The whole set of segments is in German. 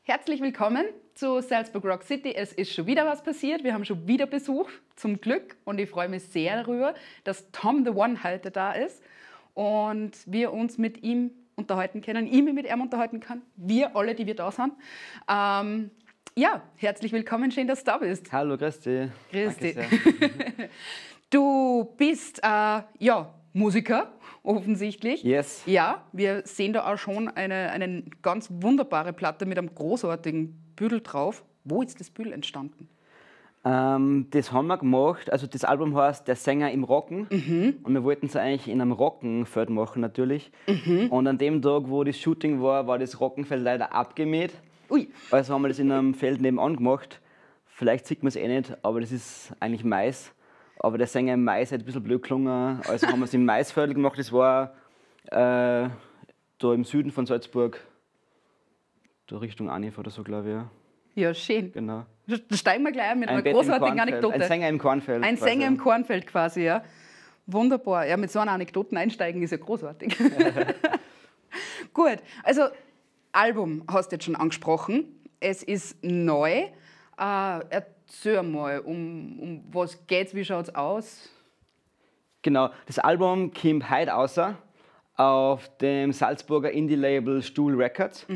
Herzlich willkommen zu Salzburg Rock City. Es ist schon wieder was passiert. Wir haben schon wieder Besuch, zum Glück. Und ich freue mich sehr darüber, dass Tom the One heute da ist und wir uns mit ihm unterhalten können. Ich mich mit ihm unterhalten kann. Wir alle, die wir da sind. Ja, herzlich willkommen. Schön, dass du da bist. Hallo, grüß dich. Grüß dich. Du bist Musiker, offensichtlich. Yes. Ja, wir sehen da auch schon eine ganz wunderbare Platte mit einem großartigen Büdel drauf. Wo ist das Büdel entstanden? Das haben wir gemacht. Also das Album heißt Der Sänger im Rocken. Und wir wollten es eigentlich in einem Rockenfeld machen natürlich. Und an dem Tag, wo das Shooting war, war das Rockenfeld leider abgemäht. Ui. Also haben wir das in einem Feld nebenan gemacht. Vielleicht sieht man es eh nicht, aber das ist eigentlich Mais. Aber der Sänger im Mais hat ein bisschen blöd gelungen. Also haben wir es im Maisfeld gemacht. Das war da im Süden von Salzburg, da Richtung Anif oder so, glaube ich. Ja. Ja, schön. Genau. Da steigen wir gleich mit einer Bett im großartigen Kornfeld. Anekdote. Ein Sänger im Kornfeld. Ein quasi. Sänger im Kornfeld quasi, ja. Wunderbar. Ja, mit so einer Anekdoten einsteigen ist ja großartig. Gut, also Album hast du jetzt schon angesprochen. Es ist neu. Erzähl mal, um was geht's, wie schaut's aus? Genau, das Album kommt heute raus auf dem Salzburger Indie-Label Stuhl Records.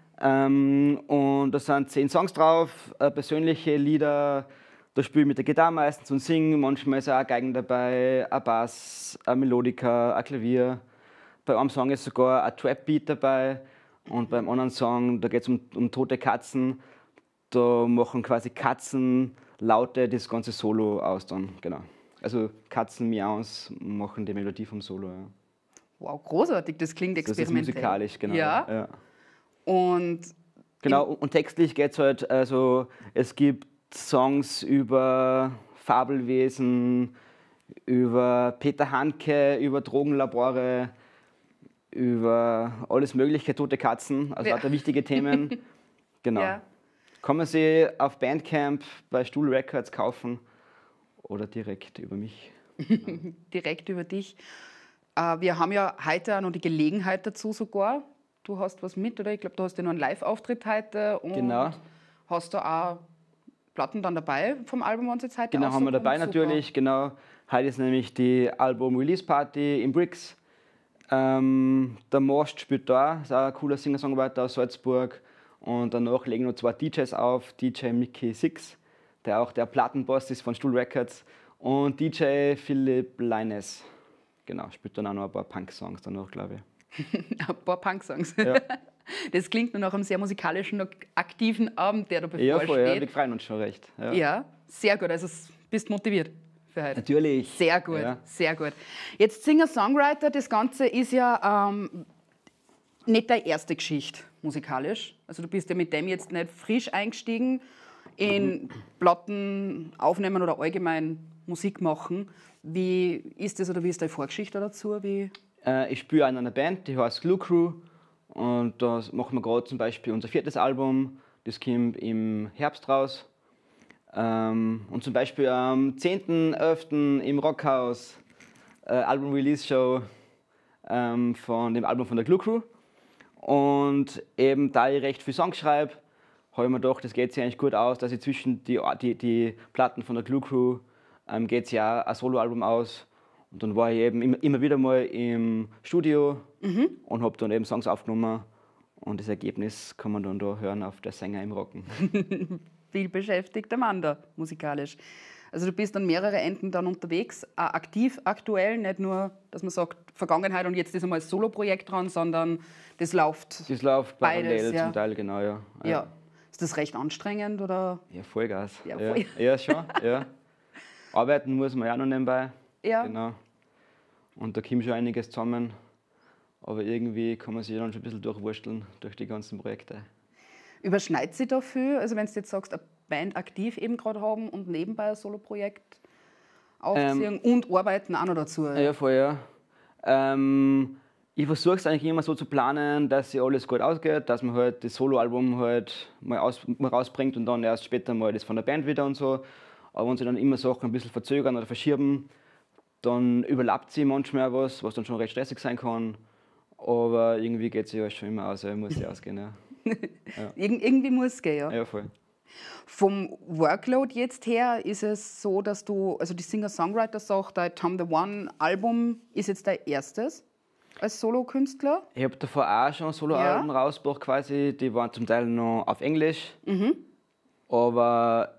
Und da sind 10 Songs drauf, persönliche Lieder. Da spiele ich mit der Gitarre meistens und singe. Manchmal ist auch Geigen dabei, ein Bass, ein Melodika, ein Klavier. Bei einem Song ist sogar ein Trap-Beat dabei. Und beim anderen Song, da geht es um tote Katzen. Da machen quasi Katzenlaute das ganze Solo aus dann, genau. Also Katzenmiaus machen die Melodie vom Solo, ja. Wow, großartig, das klingt experimentell. Das ist musikalisch, genau. Ja. Und genau, und textlich geht es halt, also es gibt Songs über Fabelwesen, über Peter Handke, über Drogenlabore, über alles mögliche, tote Katzen, also lauter wichtige Themen. Genau. Ja. Kann man sie auf Bandcamp bei Stuhl Records kaufen oder direkt über mich. direkt über dich. Wir haben ja heute auch noch die Gelegenheit dazu sogar. Du hast was mit, oder? Ich glaube, du hast ja noch einen Live-Auftritt heute und Genau. hast da auch Platten dann dabei vom Album, wenn es jetzt heute Genau, haben wir rauskommt. dabei Super. natürlich. Genau. Heute ist nämlich die Album-Release-Party im Bricks. Der Most spielt da, ist auch ein cooler Singer-Songwriter aus Salzburg. Und danach legen noch 2 DJs auf, DJ Mickey Six, der auch der Plattenboss ist von Stuhl Records, und DJ Philipp Leines. Genau, spielt dann auch noch ein paar Punk-Songs danach, glaube ich. Ein paar Punk-Songs. Ja. Das klingt nur nach einem sehr musikalischen, aktiven Abend, der da Ja, voll, ja, bevorsteht. wir freuen uns schon recht. Ja. Ja, sehr gut. Also bist motiviert für heute. Natürlich. Sehr gut, Ja. sehr gut. Jetzt Singer-Songwriter, das Ganze ist ja nicht deine erste Geschichte musikalisch. Also du bist ja mit dem jetzt nicht frisch eingestiegen in Platten aufnehmen oder allgemein Musik machen. Wie ist das oder wie ist deine Vorgeschichte dazu? Ich spiele in einer Band, die heißt Glue Crew. Und da machen wir gerade zum Beispiel unser 4. Album. Das kommt im Herbst raus. Und zum Beispiel am 10.11. im Rockhaus Album-Release-Show von dem Album von der Glue Crew. Und eben da ich recht viel Songs schreibe, habe ich mir gedacht, das geht sich eigentlich gut aus, dass ich zwischen die Platten von der Glue Crew geht es ja ein Soloalbum aus. Und dann war ich eben immer wieder mal im Studio und habe dann eben Songs aufgenommen. Und das Ergebnis kann man dann da hören auf Der Sänger im Rocken. Viel beschäftigter Mann da, musikalisch. Also du bist an mehrere Enden dann unterwegs, auch aktiv aktuell, nicht nur, dass man sagt, Vergangenheit und jetzt ist einmal das Soloprojekt dran, sondern das läuft. Das läuft beides, parallel ja. zum Teil, genau, ja. Ja. Ist das recht anstrengend oder? Ja, Vollgas. Ja, voll. Ja, schon. Ja. Arbeiten muss man ja auch noch nebenbei. Ja. Genau. Und da kommt schon einiges zusammen. Aber irgendwie kann man sich dann schon ein bisschen durchwursteln durch die ganzen Projekte. Überschneidet sich da viel? Also wenn du jetzt sagst, eine Band aktiv eben gerade haben und nebenbei ein Soloprojekt aufziehen und arbeiten auch noch dazu. Ja, voll, ja. Ich versuche es eigentlich immer so zu planen, dass sich alles gut ausgeht, dass man halt das Soloalbum halt mal rausbringt und dann erst später mal das von der Band wieder und so. Aber wenn sich dann immer Sachen ein bisschen verzögern oder verschieben, dann überlappt sie manchmal was dann schon recht stressig sein kann. Aber irgendwie geht es ja schon immer aus, muss ja ausgehen. Ja. Irgendwie muss es gehen, ja. Ja, voll. Vom Workload jetzt her ist es so, dass du, also die Singer-Songwriter-Sache, dein Tom the One-Album ist jetzt dein erstes als Solokünstler. Ich habe davor auch schon Soloalben rausgebracht quasi, die waren zum Teil noch auf Englisch. Aber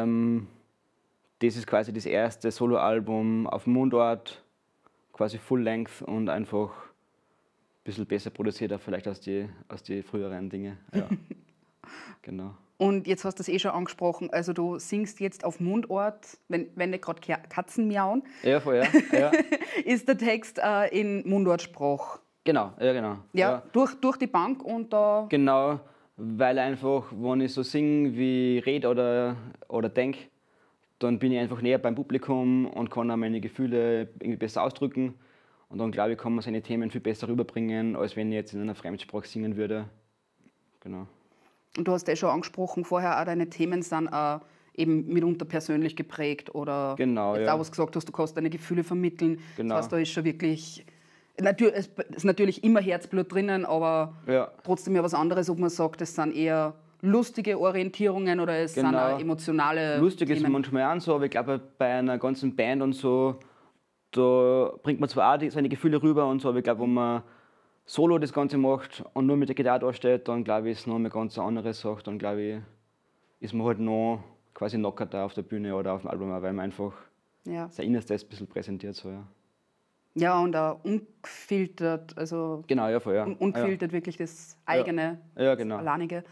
das ist quasi das erste Soloalbum auf Mundart, quasi Full Length und einfach ein bisschen besser produziert vielleicht als die früheren Dinge. Ja. Genau. Und jetzt hast du es eh schon angesprochen, also du singst jetzt auf Mundart, wenn nicht gerade Katzen miauen, Ja, voll, ja. ist der Text in Mundartsprache. Genau, ja, genau. Ja, durch die Bank und da... Genau, weil einfach, wenn ich so singe, wie ich rede oder denke, dann bin ich einfach näher beim Publikum und kann auch meine Gefühle irgendwie besser ausdrücken. Und dann glaube ich, kann man seine Themen viel besser rüberbringen, als wenn ich jetzt in einer Fremdsprache singen würde. Genau. Und du hast ja schon angesprochen, vorher auch deine Themen sind eben mitunter persönlich geprägt oder Genau, jetzt ja. auch was gesagt hast, du kannst deine Gefühle vermitteln. Genau. Das heißt, da ist schon wirklich, es ist natürlich immer Herzblut drinnen, aber trotzdem ja was anderes, ob man sagt, es sind eher lustige Orientierungen oder es sind auch emotionale Lustig Themen. ist manchmal auch so, aber ich glaube, bei einer ganzen Band und so, da bringt man zwar auch seine Gefühle rüber und so, aber ich glaube, wenn man solo das Ganze macht und nur mit der Gitarre da steht, dann glaube ich, ist es noch eine ganz andere Sache. Dann glaube ich, ist man halt noch quasi knockerter auf der Bühne oder auf dem Album, weil man einfach sein Innerstes ein bisschen präsentiert. So, ja. Ja, und auch ungefiltert, also genau, ja, voll, ja. ungefiltert wirklich das eigene, genau. das Alleinige.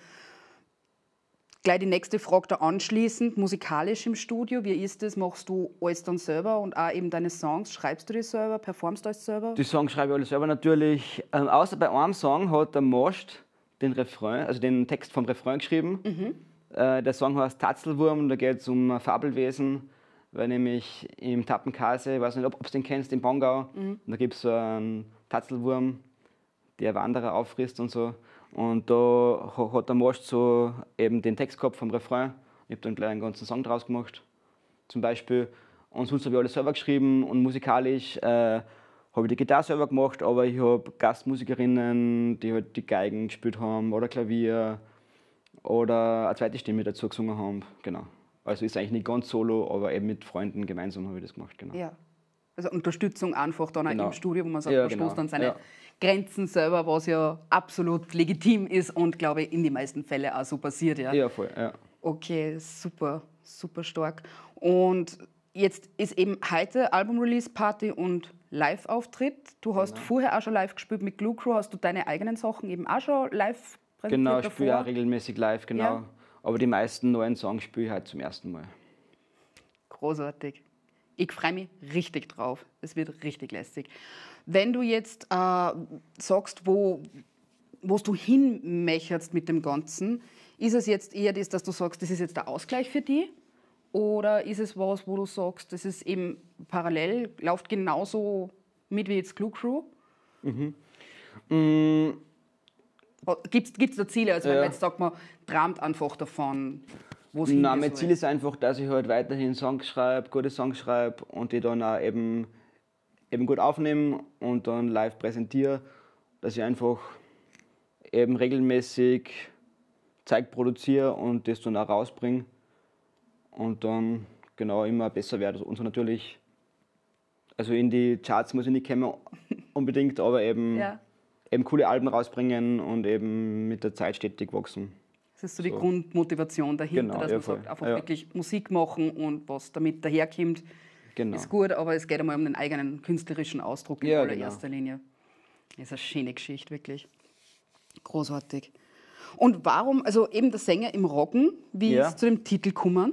Gleich die nächste Frage da anschließend, musikalisch im Studio, wie ist das? Machst du alles dann selber und auch eben deine Songs, schreibst du die selber, performst du alles selber? Die Songs schreibe ich alle selber natürlich. Außer bei einem Song hat der Most den Refrain, also den Text vom Refrain geschrieben. Der Song heißt Tatzelwurm, da geht es um ein Fabelwesen, weil nämlich im Tappenkase, ich weiß nicht, ob du den kennst, in Bongau, und da gibt es so einen Tatzelwurm, der Wanderer auffrisst und so. Und da hat der Most so eben den Text gehabt vom Refrain. Ich habe dann gleich einen ganzen Song draus gemacht, zum Beispiel. Und sonst habe ich alles selber geschrieben und musikalisch habe ich die Gitarre selber gemacht, aber ich habe Gastmusikerinnen, die halt die Geigen gespielt haben oder Klavier oder eine zweite Stimme dazu gesungen haben. Genau. Also ist eigentlich nicht ganz solo, aber eben mit Freunden gemeinsam habe ich das gemacht. Genau. Ja. Also Unterstützung einfach dann auch im Studio, wo man sagt, man stoßt an seine Grenzen selber, was ja absolut legitim ist und glaube ich in die meisten Fälle auch so passiert. Ja, voll. Ja. Okay, super, super stark. Und jetzt ist eben heute Album-Release-Party und Live-Auftritt. Du hast vorher auch schon live gespielt mit Glue Crew. Hast du deine eigenen Sachen eben auch schon live präsentiert? Genau, ich spiele auch regelmäßig live, genau. Ja. Aber die meisten neuen Songs spiele ich halt zum ersten Mal. Großartig. Ich freue mich richtig drauf. Es wird richtig lästig. Wenn du jetzt sagst, wo du hin möchtest mit dem Ganzen, ist es jetzt eher das, dass du sagst, das ist jetzt der Ausgleich für die? Oder ist es was, wo du sagst, das ist eben parallel, läuft genauso mit wie jetzt Glue Crew? Gibt es da Ziele? Also wenn man jetzt sagt, man träumt einfach davon, wo es Nein, mein Ziel ist einfach, dass ich halt weiterhin Songs schreibe, gute Songs schreibe und die dann auch eben gut aufnehme und dann live präsentiere, dass ich einfach eben regelmäßig Zeug produziere und das dann auch rausbringe und dann genau immer besser werde. Und so natürlich, also in die Charts muss ich nicht kommen unbedingt, aber eben coole Alben rausbringen und eben mit der Zeit stetig wachsen. Das ist so die Grundmotivation dahinter, dass man sagt, einfach wirklich Musik machen und was damit daherkommt, ist gut, aber es geht einmal um den eigenen künstlerischen Ausdruck in allererster Linie. Das ist eine schöne Geschichte, wirklich. Großartig. Und warum, also eben der Sänger im Rocken, wie ist zu dem Titel gekommen?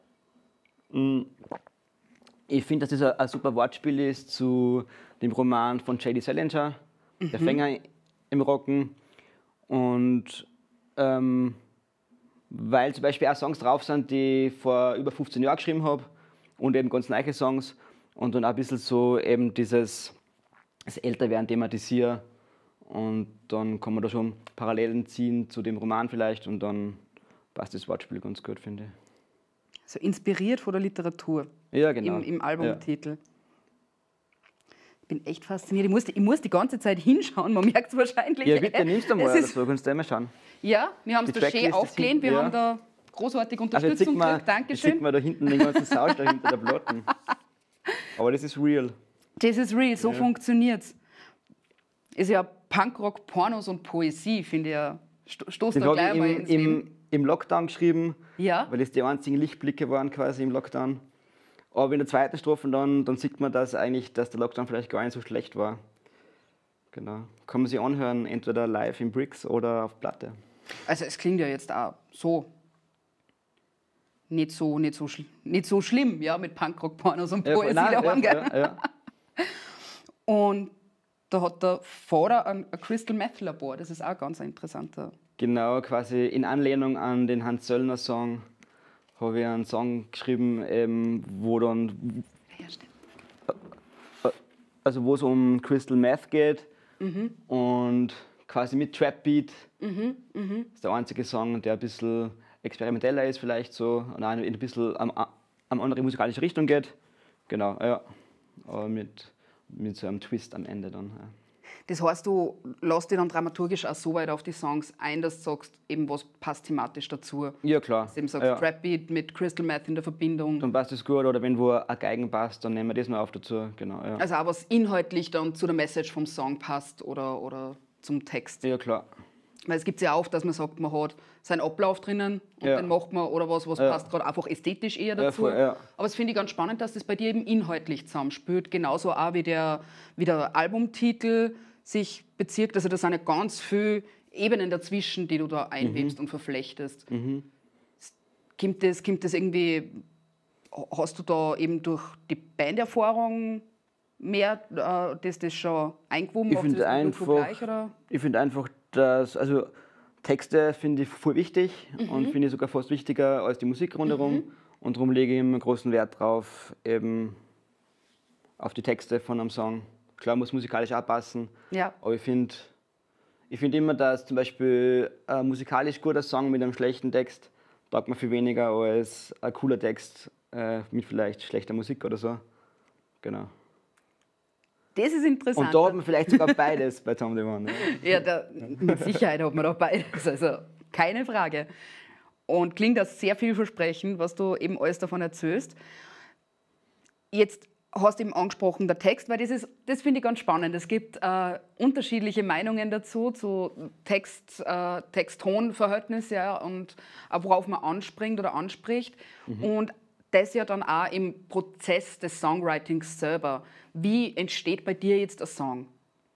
Ich finde, dass das ein super Wortspiel ist zu dem Roman von J.D. Salinger, Der Fänger im Rocken. Und weil zum Beispiel auch Songs drauf sind, die ich vor über 15 Jahren geschrieben habe und eben ganz neue Songs und dann auch ein bisschen so eben das Älterwerden thematisiere und dann kann man da schon Parallelen ziehen zu dem Roman vielleicht und dann passt das Wortspiel ganz gut, finde ich. So inspiriert von der Literatur genau. im Albumtitel. Ich bin echt fasziniert. Ich muss die ganze Zeit hinschauen, man merkt es wahrscheinlich. Ja, bitte, nimmst du mal Es oder ist- so, kannst du einmal schauen. Ja, wir haben es Die da schön Tracklist ist aufgelehnt, wir hinten, ja. haben da großartige Also jetzt sieht Unterstützung man, gekriegt, jetzt sieht Dankeschön. man da hinten den ganzen Sausch da hinter der Platten. Aber das ist real. Das ist real, so Ja. funktioniert es. Ist ja Punkrock, Pornos und Poesie, finde ich ja. Stoßt Den da habe gleich mal ich ins Leben. im Lockdown geschrieben, Ja, weil das die einzigen Lichtblicke waren quasi im Lockdown. Aber in der zweiten Strophe dann sieht man, dass der Lockdown vielleicht gar nicht so schlecht war. Genau. Kann man sich anhören, entweder live im Bricks oder auf Platte. also es klingt ja jetzt auch so nicht so schlimm, ja, mit Punkrock, Pornos und Poesie daheim, gell? ja. Und da hat der Vater ein Crystal Meth Labor, das ist auch ganz ein interessanter. Genau, quasi in Anlehnung an den Hans Söllner Song habe ich einen Song geschrieben, wo dann, Ja, stimmt. also wo es um Crystal Meth geht und quasi mit Trap Beat. Das ist der einzige Song, der ein bisschen experimenteller ist vielleicht so und auch ein bisschen am andere musikalische Richtung geht. Genau, ja. Aber mit so einem Twist am Ende dann. Ja. Das heißt, du lässt dich dann dramaturgisch auch so weit auf die Songs ein, dass du sagst, eben was passt thematisch dazu. Ja, klar. Dass du eben sagst, Ja. Trap Beat mit Crystal Meth in der Verbindung. Dann passt das gut oder wenn wo ein Geigen passt, dann nehmen wir das noch auf dazu. Genau, ja. Also auch was inhaltlich dann zu der Message vom Song passt oder zum Text. Ja, klar. Weil es gibt ja auch, dass man sagt, man hat seinen Ablauf drinnen und Ja. dann macht man oder was passt gerade einfach ästhetisch eher dazu. voll, ja. Aber es finde ich ganz spannend, dass das bei dir eben inhaltlich zusammenspielt. Genauso auch wie der Albumtitel sich bezirkt. Also da sind ja ganz viele Ebenen dazwischen, die du da einwebst und verflechtest. Kommt das irgendwie, hast du da eben durch die Banderfahrung mehr das schon eingewoben? Ich Macht finde das mit einfach, Luco gleich, oder? ich finde einfach, dass, also Texte finde ich voll wichtig und finde ich sogar fast wichtiger als die Musik rundherum. Und darum lege ich immer großen Wert drauf, eben auf die Texte von einem Song. Klar, muss musikalisch auch passen, Ja. aber ich finde immer, dass zum Beispiel ein musikalisch guter Song mit einem schlechten Text taugt mir viel weniger als ein cooler Text mit vielleicht schlechter Musik oder so. Genau. Das ist interessant. Und da hat man vielleicht sogar beides bei Tom the One. Ja, mit Sicherheit hat man da beides, also keine Frage. Und klingt das sehr vielversprechend, was du eben alles davon erzählst. Jetzt hast du eben angesprochen, der Text, weil das finde ich ganz spannend. Es gibt unterschiedliche Meinungen dazu, zu Text-Ton-Verhältnis, ja, und worauf man anspringt oder anspricht. Und das ja dann auch im Prozess des Songwritings selber. Wie entsteht bei dir jetzt ein Song?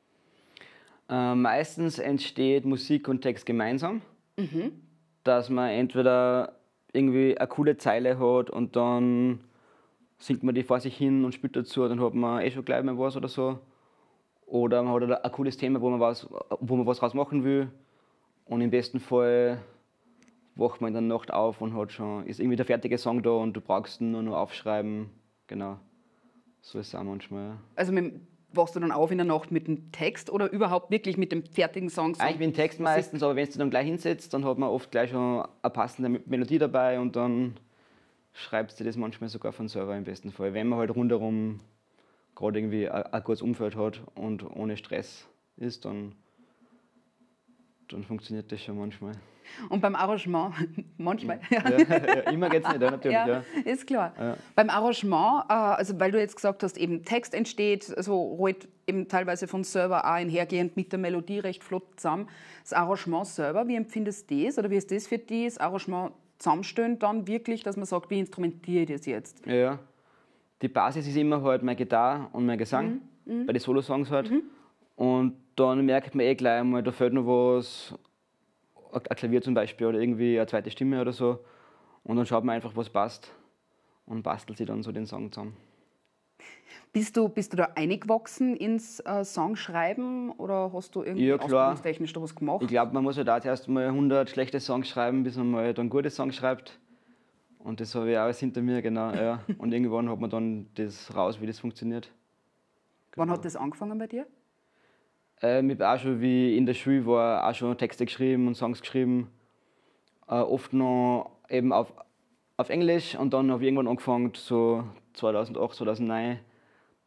Meistens entsteht Musik und Text gemeinsam. Dass man entweder irgendwie eine coole Zeile hat und dann singt man die vor sich hin und spielt dazu, dann hat man eh schon gleich mal was oder so. Oder man hat ein cooles Thema, wo man was draus machen will. Und im besten Fall wacht man in der Nacht auf und ist irgendwie der fertige Song da und du brauchst ihn nur noch aufschreiben. Genau. So ist es auch manchmal. Ja. Also wachst du dann auf in der Nacht mit dem Text oder überhaupt wirklich mit dem fertigen Song? Eigentlich mit dem Text meistens, aber wenn du dann gleich hinsetzt, dann hat man oft gleich schon eine passende Melodie dabei und dann schreibst du das manchmal sogar von selber im besten Fall. Wenn man halt rundherum gerade irgendwie ein gutes Umfeld hat und ohne Stress ist, dann funktioniert das schon manchmal. Und beim Arrangement, manchmal, ja. Ja, immer geht's nicht, ja, natürlich. Ja. Ist klar. Ja. Beim Arrangement, also weil du jetzt gesagt hast, eben Text entsteht, so rollt eben teilweise von selber auch einhergehend mit der Melodie recht flott zusammen. Das Arrangement selber, wie empfindest du das oder wie ist das für dich, das Arrangement zusammenstellen dann wirklich, dass man sagt, wie instrumentiere ich das jetzt? Ja. Die Basis ist immer halt meine Gitarre und mein Gesang, bei den Solo-Songs halt. Und dann merkt man eh gleich einmal, da fehlt noch was, ein Klavier zum Beispiel oder irgendwie eine zweite Stimme oder so. Und dann schaut man einfach, was passt und bastelt sich dann so den Song zusammen. Bist du da eingewachsen ins Songschreiben oder hast du irgendwie Ja, klar. ausbildungstechnisch da was gemacht? Ich glaube, man muss halt auch zuerst mal 100 schlechte Songs schreiben, bis man mal dann gute Songs schreibt. Und das habe ich auch alles hinter mir, genau. Ja. Und irgendwann hat man dann das raus, wie das funktioniert. Wann hat das angefangen bei dir? Ich habe auch schon, wie in der Schule war, auch schon Texte geschrieben und Songs geschrieben. Oft noch eben auf Englisch und dann habe ich irgendwann angefangen, so 2008, 2009,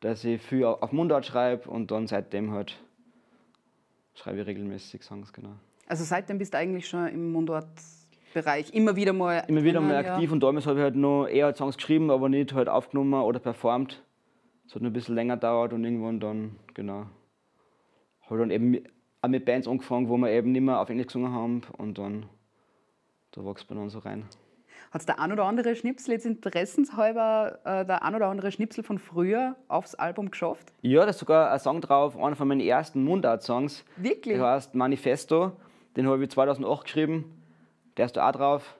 dass ich viel auf Mundart schreibe und dann seitdem halt schreibe ich regelmäßig Songs, genau. Also seitdem bist du eigentlich schon im Mundart-Bereich immer wieder mal aktiv, und damals habe ich halt noch eher Songs geschrieben, aber nicht halt aufgenommen oder performt. Es hat noch ein bisschen länger gedauert und irgendwann dann, genau, habe dann eben auch mit Bands angefangen, wo wir eben nicht mehr auf Englisch gesungen haben, und dann da wächst man dann so rein. Hat es der ein oder andere Schnipsel, jetzt interessenshalber, der ein oder andere Schnipsel von früher aufs Album geschafft? Ja, da ist sogar ein Song drauf, einer von meinen ersten Mundart-Songs. Wirklich? Der heißt Manifesto, den habe ich 2008 geschrieben, der ist da auch drauf.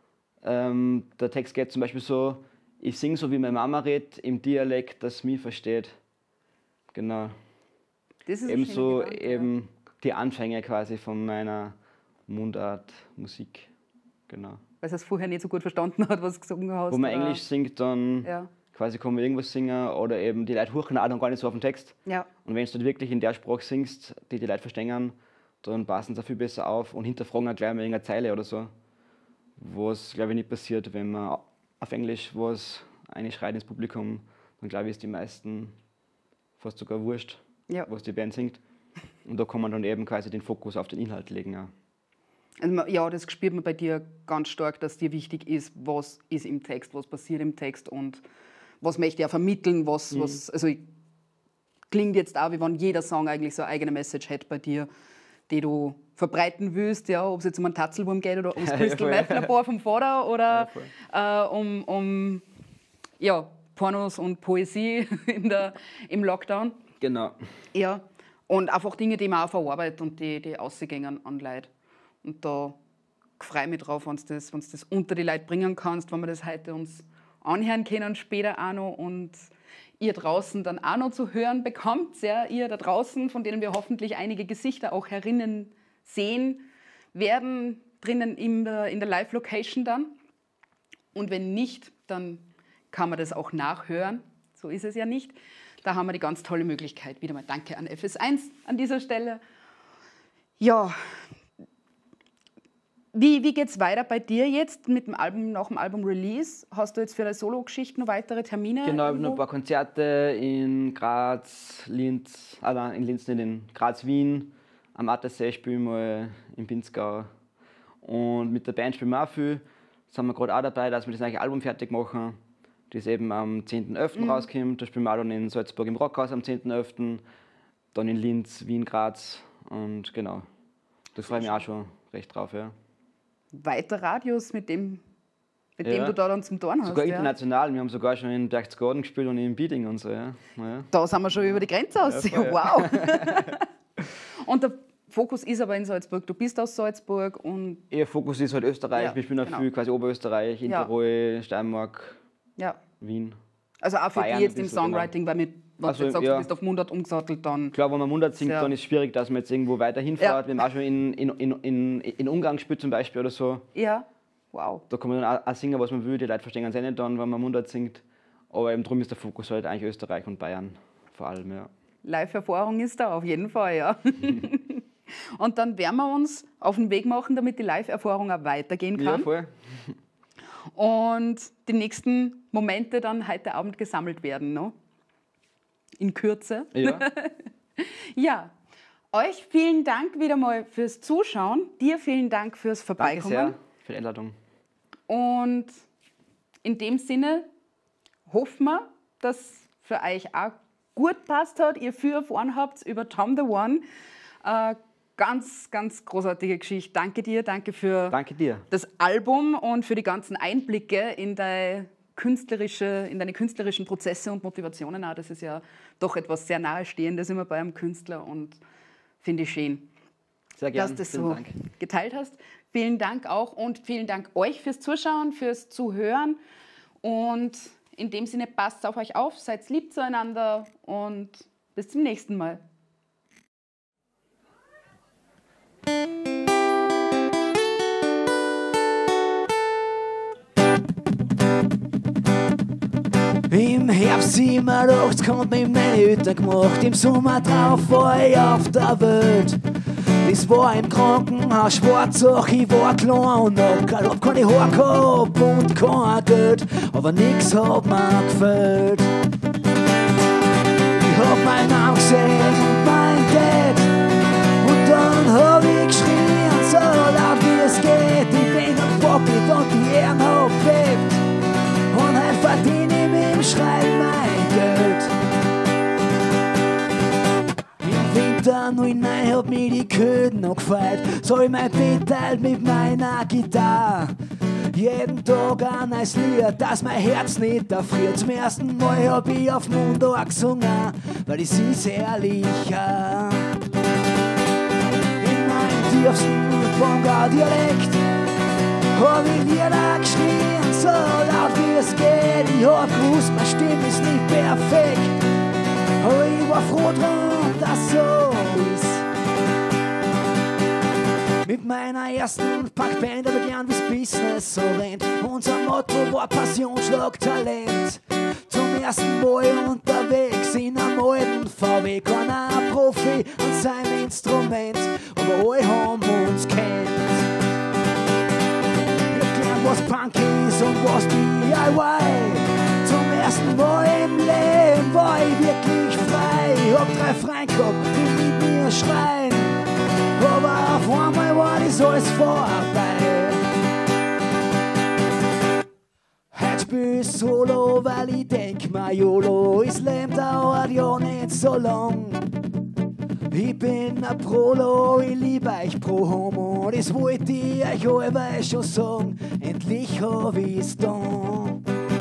Der Text geht zum Beispiel so: Ich singe so wie meine Mama redet, im Dialekt, das mich versteht. Genau. Das ist Ebenso eben die Anfänge quasi von meiner Mundart-Musik. Genau. Weil es vorher nicht so gut verstanden hat, was du gesungen hast. Wo man Englisch singt, dann ja. quasi kann man irgendwas singen, oder eben die Leute hören auch dann gar nicht so auf den Text. Ja. Und wenn du wirklich in der Sprache singst, die Leute verstehen, dann passen sie auch viel besser auf und hinterfragen auch gleich mal irgendeine Zeile oder so. Was, glaube ich, nicht passiert, wenn man auf Englisch was einschreit ins Publikum. Dann glaube ich, ist die meisten fast sogar wurscht, ja. was die Band singt. Und da kann man dann eben quasi den Fokus auf den Inhalt legen. Ja. Also, ja, das spürt man bei dir ganz stark, dass dir wichtig ist, was ist im Text, was passiert im Text und was möchte er vermitteln, also klingt jetzt auch, wie wenn jeder Song eigentlich so eine eigene Message hat bei dir, die du verbreiten willst, ja, ob es jetzt um einen Tatzelwurm geht oder ums Crystal Meth Labor vom Vater oder um Pornos und Poesie im Lockdown. Genau. Ja, und einfach Dinge, die man auch verarbeitet und die ausgehen an Leute. Und da freue ich mich drauf, wenn du das unter die Leute bringen kannst, wenn wir das heute uns anhören können, später auch noch, und ihr draußen dann auch noch zu hören bekommt, ja, ihr da draußen, von denen wir hoffentlich einige Gesichter auch herinnen sehen werden, drinnen in der Live-Location dann. Und wenn nicht, dann kann man das auch nachhören, so ist es ja nicht. Da haben wir die ganz tolle Möglichkeit. Wieder mal danke an FS1 an dieser Stelle. Ja, wie geht es weiter bei dir jetzt mit dem Album, nach dem Album-Release? Hast du jetzt für deine Solo-Geschichte noch weitere Termine? Genau, ich habe noch ein paar Konzerte in Graz, Linz, in Graz, Wien. Am Attersee spielen wir in Pinzgau. Und mit der Band spielen wir auch viel. Da sind wir gerade auch dabei, dass wir das neue Album fertig machen, das eben am 10.11. rauskommt. Da spielen wir auch dann in Salzburg im Rockhaus am 10.11., dann in Linz, Wien, Graz. Und genau, da freue ich mich auch schon recht drauf. Ja. Weiter Radius, mit dem du da dann zum Turn hast. Sogar international. Wir haben sogar schon in Berchtesgaden gespielt und in Bieding und so. Ja. Ja. Da sind wir schon über die Grenze aus. Ja, wow. Und der Fokus ist aber in Salzburg. Du bist aus Salzburg. Und Ihr Fokus ist halt Österreich. Ja, wir spielen auch viel quasi Oberösterreich, in Tirol, Steiermark, Wien. Also auch für Bayern, die jetzt im Songwriting, weil wenn du jetzt sagst, du bist auf Mundart umgesattelt, dann... Klar, wenn man Mundart singt, dann ist es schwierig, dass man jetzt irgendwo weiter hinfährt. Wir haben auch schon in Ungarn gespielt zum Beispiel oder so. Ja, wow. Da kann man dann auch singen, was man will. Die Leute verstehen es nicht dann, wenn man Mundart singt. Aber eben darum ist der Fokus halt eigentlich Österreich und Bayern vor allem, ja. Live-Erfahrung ist da auf jeden Fall, ja. Und dann werden wir uns auf den Weg machen, damit die Live-Erfahrung auch weitergehen kann. Ja, voll. Und die nächsten Momente dann heute Abend gesammelt werden, no? In Kürze. Ja. Ja, euch vielen Dank wieder mal fürs Zuschauen. Dir vielen Dank fürs Vorbeikommen. Danke sehr für die Einladung. Und in dem Sinne hoffen wir, dass für euch auch gut passt hat, ihr viel erfahren habt über Tom the One. Ganz, ganz großartige Geschichte. Danke dir, danke für das Album und für die ganzen Einblicke in deine künstlerischen Prozesse und Motivationen auch. Das ist ja doch etwas sehr Nahestehendes immer bei einem Künstler und finde ich schön, sehr gerne. dass du das so geteilt hast. Vielen Dank auch und vielen Dank euch fürs Zuschauen, fürs Zuhören und in dem Sinne passt auf euch auf, seid lieb zueinander und bis zum nächsten Mal. Im Herbst 87 kommt mir meine Hütte gemacht, im Sommer drauf war ich auf der Welt. Das war im Krankenhaus Schwarzach, ich war klein und nackert, hab keine Haare gehabt und kein Geld, aber nix hat mir gefällt. mein Arm gesehen und mein Dad. Und dann hab ich geschrien, so laut wie es geht. Ich bin am Pocket und die Ehren hab bebt. Und heute verdiene ich mit dem Schreiben mein Geld. Im Winter 09 hat mich die Köden noch gefeiert. So ich mein Bett teilt mit meiner Gitarre. Jeden Tag ein neues Lied, dass mein Herz nicht erfriert. Zum ersten Mal hab ich auf Mundart gesungen, weil ich sie sehr licher. In meinem tiefsten Bonga-Dialekt hab ich wieder geschrien, so laut wie es geht. Ich hab gewusst, meine Stimme ist nicht perfekt, aber ich war froh drum, dass so ist. Mit meiner ersten Punkband hab ich gern wie's Business so rennt. Unser Motto war Passion, Schlag, Talent. Zum ersten Mal unterwegs in einem alten VW. Keiner Profi an seinem Instrument, aber alle haben uns kennt. Ich gelernt, was Punk ist und was DIY. Zum ersten Mal im Leben war ich wirklich frei. Ich hab 3 Freunde gehabt, die mit mir schreien. Aber auf einmal war das alles vorbei. Heute spiel ich Solo, weil ich denk mir, YOLO, das Leben dauert ja nicht so lang. Ich bin ein Prolo, ich lieb euch pro Homo, das wollte ich euch alle schon sagen. Endlich hab ich's dann.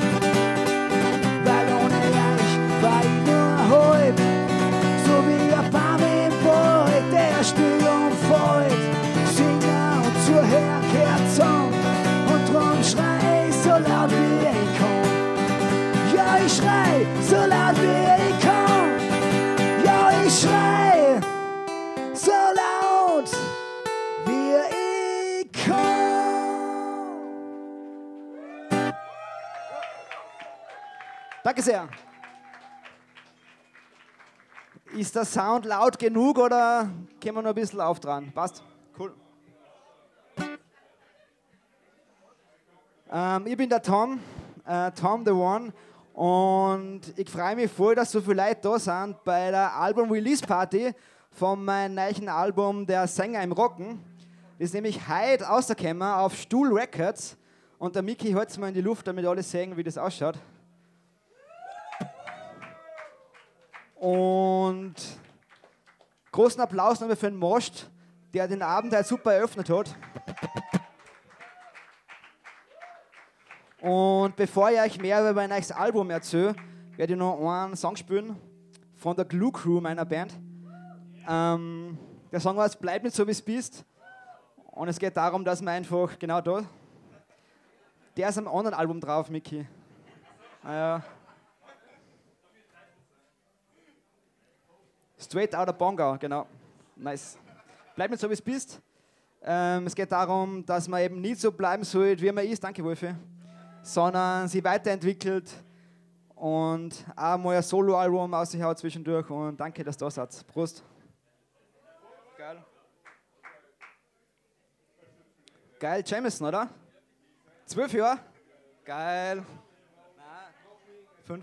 Weil ohne euch war ich nur halb, so wie ein Baum im Wald, der still umfällt. Singer und Zuhörer kehrt zusammen und drum schrei ich so laut wie ich kann. Ja, ich schrei so laut wie ich kann. Ja, ich schrei so laut wie ich kann. Danke sehr. Ist der Sound laut genug oder können wir noch ein bisschen auftragen? Passt? Cool. Ich bin der Tom, Tom the One, und ich freue mich voll, dass so viele Leute da sind bei der Album-Release-Party von meinem neuen Album Der Sänger im Rocken. Das ist nämlich heute rausgekommen auf Stuhl Records, und der Miki hält es mal in die Luft, damit alle sehen, wie das ausschaut. Und großen Applaus nochmal für den Most, der den Abend halt super eröffnet hat. Und bevor ich euch mehr über mein neues Album erzähle, werde ich noch einen Song spielen von der Glue Crew, meiner Band. Der Song heißt Bleib nicht so wie es bist. Und es geht darum, dass man einfach, genau da, der ist am anderen Album drauf, Miki. Straight Outta Bonga, genau. Nice. Bleib nicht so, wie es bist. Es geht darum, dass man eben nicht so bleiben soll, wie man ist, danke Wolfi, sondern sich weiterentwickelt und auch mal ein Solo-Album raushaut zwischendurch, und danke, dass du da seid. Prost. Geil. Geil, Jameson, oder? 12 Jahre? Geil. 5.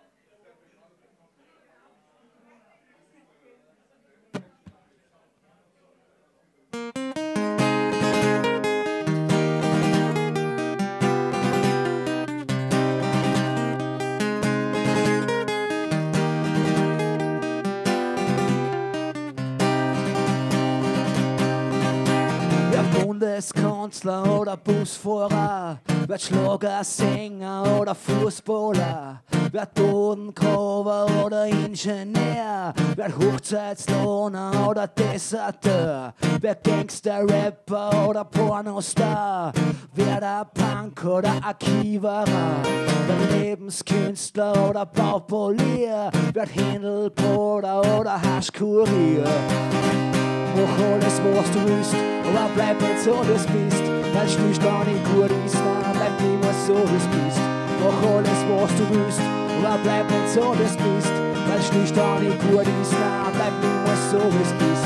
Bundeskanzler oder Busfahrer, wird Schlagersänger oder Fußballer, wird Bodengraber oder Ingenieur, wird Hochzeitslohner oder Deserteur, wird Gangster-Rapper oder Pornostar, wird ein Punk oder ein Kiewerer, wird Lebenskünstler oder Baupolier, wird Händelbruder oder Haschkurier. Mach alles, was du willst, aber bleib nicht so, wie du bist. Weil Stillstand nicht gut ist, nein, bleib immer so, wie du bist. Mach alles, was du willst, aber bleib nicht so, wie du bist. Weil Stillstand nicht gut ist, nein, bleib immer so, wie du bist.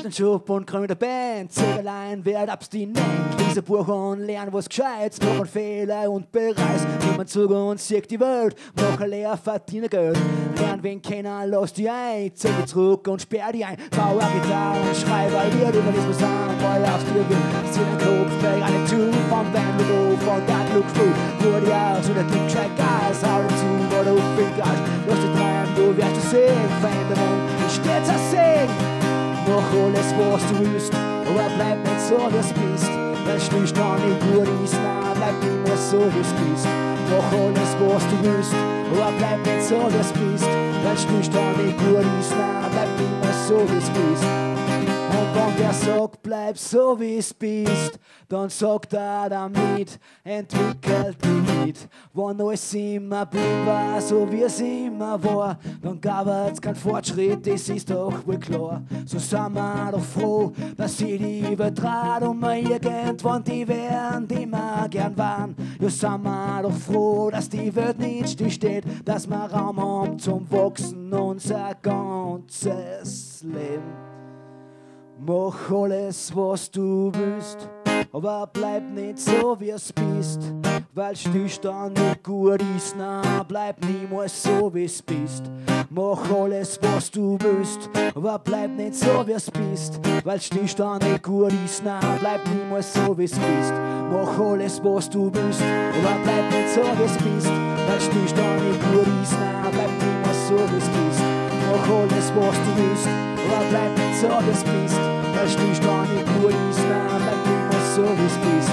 den Schub und komm mit der Band. Zählerlein, werd abstinent. Lese Buch und lern was Gescheites. Machen Fehler und bereis. Nimm Zug und sieg die Welt. Mach leer, verdiene Geld. Lern wen kennen, lass die ein. Zähl die zurück und sperr die ein. Bau eine Gitarre und schreibe ein Lied über das, was an. Weil aufs Tür will. Zieh den Kopf, fäng eine Tune vom Band mit auf. Von der Glücksspur. Wurde ja aus und der gibt gescheit Gas. Hau dazu, wo du fingers. Lass dich treiben, du wirst es sehen. Veränderung, stets ersehen. Mach alles, was du willst, aber bleib nicht so, wie es bist. Wenn du dann nicht gut ist, nein, bleib immer so, wie es bist. Mach alles, was du willst, aber bleib nicht so, wie es bist. Wenn du dann nicht gut ist, nein, bleib immer so, wie es bist. Und wenn der sagt, bleib so, wie es bist, dann sagt er damit, entwickelt dich nicht. Wenn alles immer blieb war, so wie es immer war, dann gab es keinen Fortschritt, das ist doch wohl klar. So sind wir doch froh, dass sie die übertrat und wir irgendwann die wären, die wir gern waren. Ja, sind wir doch froh, dass die Welt nicht stillsteht, dass wir Raum haben zum Wachsen unser ganzes Leben. Mach alles, was du willst, aber bleib nicht so, wie es bist. Weil Stillstand nicht gut ist, na, bleib niemals so, wie es bist. Mach alles, was du willst, aber bleib nicht so, wie es bist. Weil Stillstand nicht gut ist, na, bleib niemals so, wie es bist. Mach alles, was du willst, aber bleib nicht so, wie es bist. Weil Stillstand nicht gut ist, na, bleib niemals so, wie es bist. Mach alles, was du willst, aber bleib nicht so, wie es bist. Weil Stillstand nicht gut ist, na, bleib niemals so, wie es bist.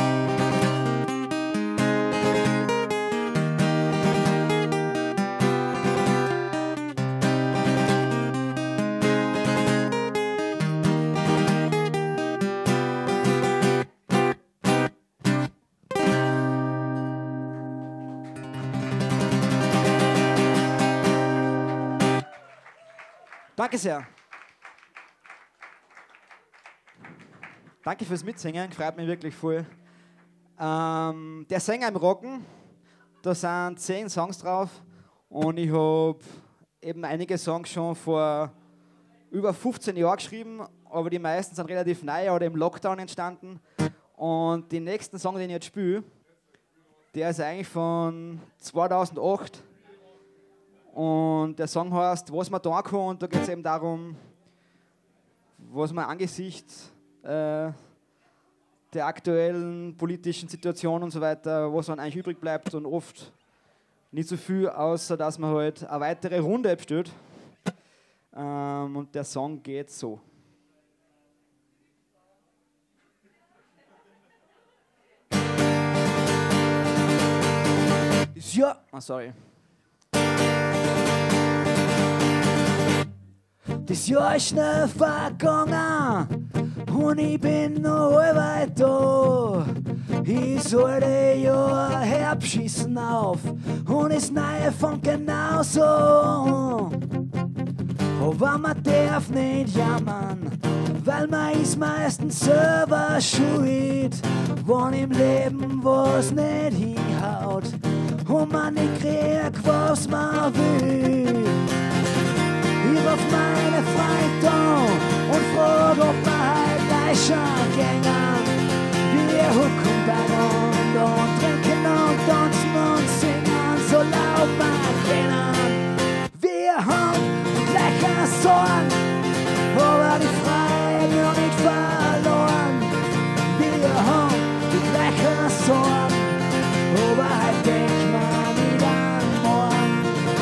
Danke sehr. Danke fürs Mitsingen, freut mich wirklich voll. Der Sänger im Rocken, da sind 10 Songs drauf und ich habe eben einige Songs schon vor über 15 Jahren geschrieben, aber die meisten sind relativ neu oder im Lockdown entstanden. Und den nächsten Song, den ich jetzt spiele, der ist eigentlich von 2008. Und der Song heißt Was man tun kann, und da geht es eben darum, was man angesichts der aktuellen politischen Situation und so weiter, was dann eigentlich übrig bleibt, und oft nicht so viel, außer dass man halt eine weitere Runde abstellt. Und der Song geht so. Ja, sorry. Das Jahr ist schnell vergangen und ich bin noch weit da. Ich sollte Jahr Herbstschießen auf und das Neue fängt genauso an. Aber man darf nicht jammern, weil man ist meistens selber schuld, wenn im Leben was nicht hinhaut und man nicht kriegt, was man will. Ich ruf meine Freunde an und frag, ob wir halt gleich schon gängen. Wir hucken beieinander und trinken und tanzen und singen, so laut wir können. Wir haben gleiche Sorgen, aber die Freiheit noch nicht verloren. Wir haben die gleiche Sorgen, aber halt denk mal nicht an morgen.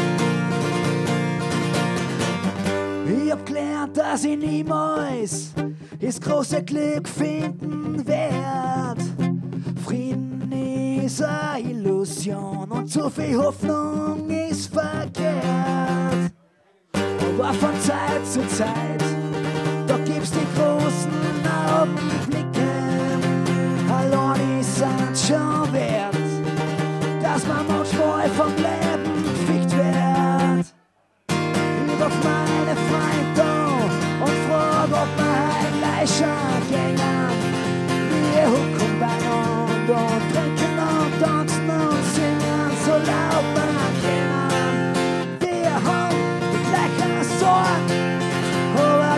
Ich hab gelernt, dass ich niemals das große Glück finden werd. Frieden ist eine Illusion und zu viel Hoffnung ist verkehrt. Aber von Zeit zu Zeit, da gibt's die großen Augenblicke. Allein die sind schon wert, dass man manchmal vom Leben gefickt wird. Ich ruf meine Freunde an und frag, ob wir halt gleich schon gängen. Wir hucken beieinander und trinken und tanzen und singen, so laut wir können. Wir haben die gleichen Sorgen, aber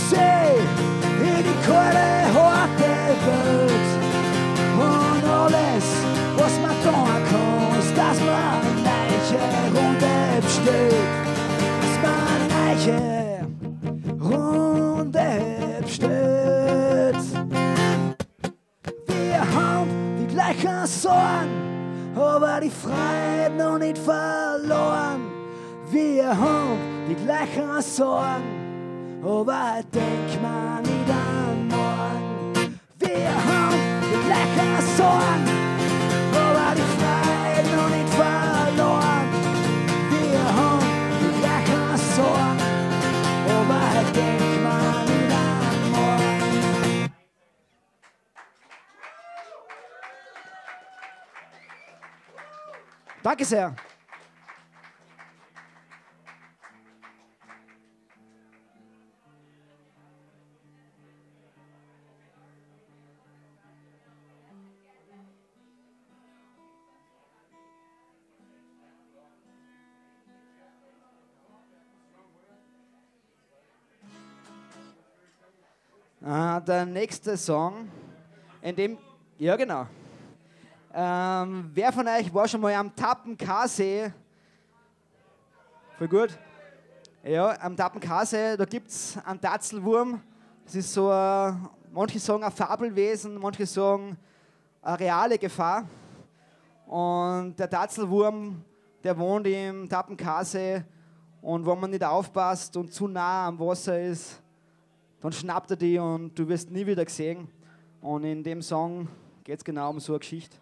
See, in die kalte, harte Welt. Und alles, was man tun kann, ist, dass man neue Runde besteht. Dass man neue Runde besteht. Wir haben die gleichen Sorgen, aber die Freiheit noch nicht verloren. Wir haben die gleichen Sorgen, aber denk mal nicht an morgen. Wir haben die gleichen Sorgen, aber die Freiheit noch nicht verloren. Wir haben die gleichen Sorgen, aber denk mal nicht an morgen. Danke sehr. Der nächste Song, in dem, ja genau. Wer von euch war schon mal am Tappen-K-See? Voll gut. Ja, am Tappen-K-See, da gibt es einen Tatzelwurm. Das ist so, manche sagen ein Fabelwesen, manche sagen eine reale Gefahr. Und der Tatzelwurm, der wohnt im Tappen-K-See. Und wenn man nicht aufpasst und zu nah am Wasser ist, dann schnappt er die und du wirst nie wieder gesehen. Und in dem Song geht es genau um so eine Geschichte.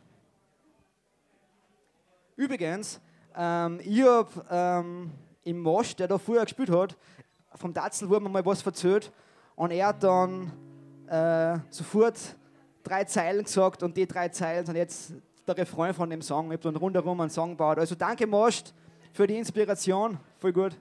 Übrigens, ich habe im Mosch, der da früher gespielt hat, vom Tatzelwurm mal was erzählt und er hat dann sofort 3 Zeilen gesagt und die 3 Zeilen sind jetzt der Refrain von dem Song. Ich habe dann rundherum einen Song gebaut. Also danke Mosch für die Inspiration, voll gut.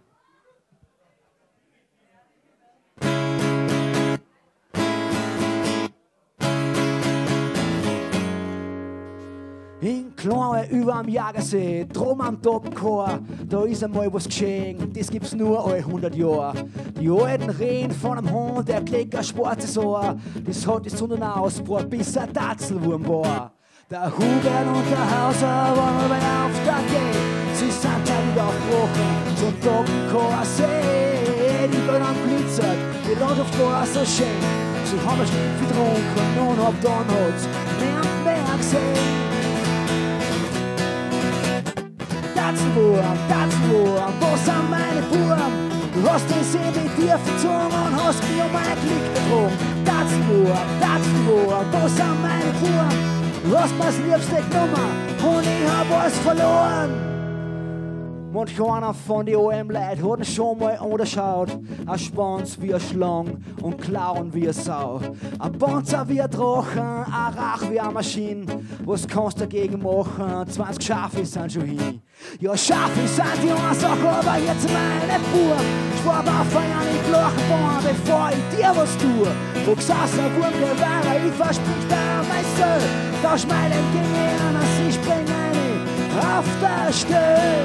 In Kleine überm Jagersee, drum am Toppenchor, da ist einmal was geschehen, das gibt's nur alle 100 Jahre. Die alten reden von einem Hund, der kriegt ein schwarzes Ohr, das hat die Sonne ausgebracht, bis er Tatzelwurm war. Der Hubert und der Hauser waren aber auf der Geh, sie sind dann wieder aufgebrochen zum Toppenchor-See. Die Welt haben glitzert, die Landschaft war so schön, sie haben ein Stück getrunken und ab dann hat's mehr und mehr gesehen. Tatzelwurm, Tatzelwurm, wo sind meine Buben? Du hast den See mit dir verzogen und hast mich um ein Glück betrogen. Tatzelwurm, Tatzelwurm, wo sind meine Buben? Du hast mir's Liebste genommen und ich hab alles verloren. Manch einer von die alten Leuten hat ihn schon mal angeschaut. Ein Schwanz wie ein Schlang und Klauen wie eine Sau. Ein Panzer wie ein Drachen, ein Rach wie eine Maschine. Was kannst du dagegen machen? 20 Schafe sind schon hin. Ja, Schafe sind die eine Sache, aber jetzt meine Buben. Schwab auf einen gleichen Bahn, bevor ich dir was tue. Wo gesessen Wurmgewehre, ich versprich dir mein Soll. Tausch mein Leben gegen ihn, als ich bring eine auf der Stelle.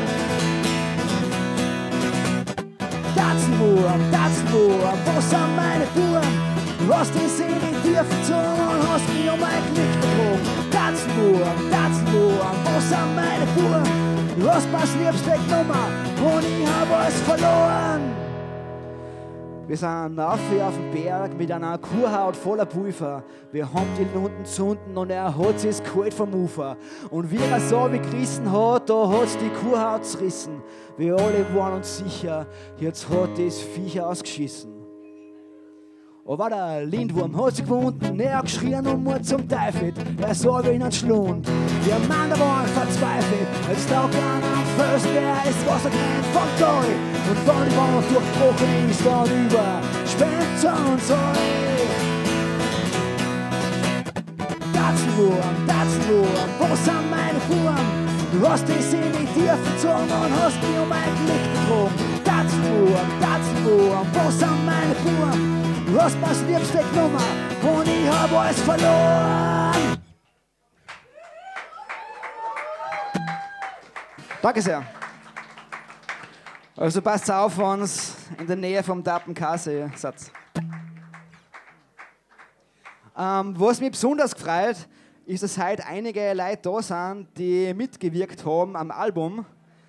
Tatzelwurm, Tatzelwurm, wo sind meine Buben? Du hast den See mit dir verzogen und hast mich um ein Glück betrogen. Tatzelwurm, Tatzelwurm, wo sind meine Buben? Du hast mir's Liebste genommen und ich hab alles verloren. Wir sind auf dem Berg mit einer Kuhhaut voller Pulver. Wir haben die Lunden gezunden und er hat sich's kalt vom Ufer. Und wie er so wie gerissen hat, da hat's die Kuhhaut zerrissen. Wir alle waren uns sicher, jetzt hat das Viech ausgeschissen. Aber der Lindwurm hat sich gewunden, er hat geschrien und Mord zum Teufel. Er sah wie einen Schlund, die Männer waren verzweifelt. Jetzt lag einer am Felsen, der ist wassergrenzt vom Tal. Und von die Wand durchbrochen ist dann über Spencer und Zoll. Tatzelwurm, Tatzelwurm, wo sind meine Buben? Du hast die See mit dir verzogen und hast mich um ein Glück betrogen. Tatzelwurm, Tatzelwurm, wo sind meine Buben? Du hast mir's Liebste genommen und ich hab alles verloren. Danke sehr. Also passt auf, wenn ihr in der Nähe vom Tappen-K-See seid. Was mich besonders freut, ist, dass heute einige Leute da sind, die mitgewirkt haben am Album.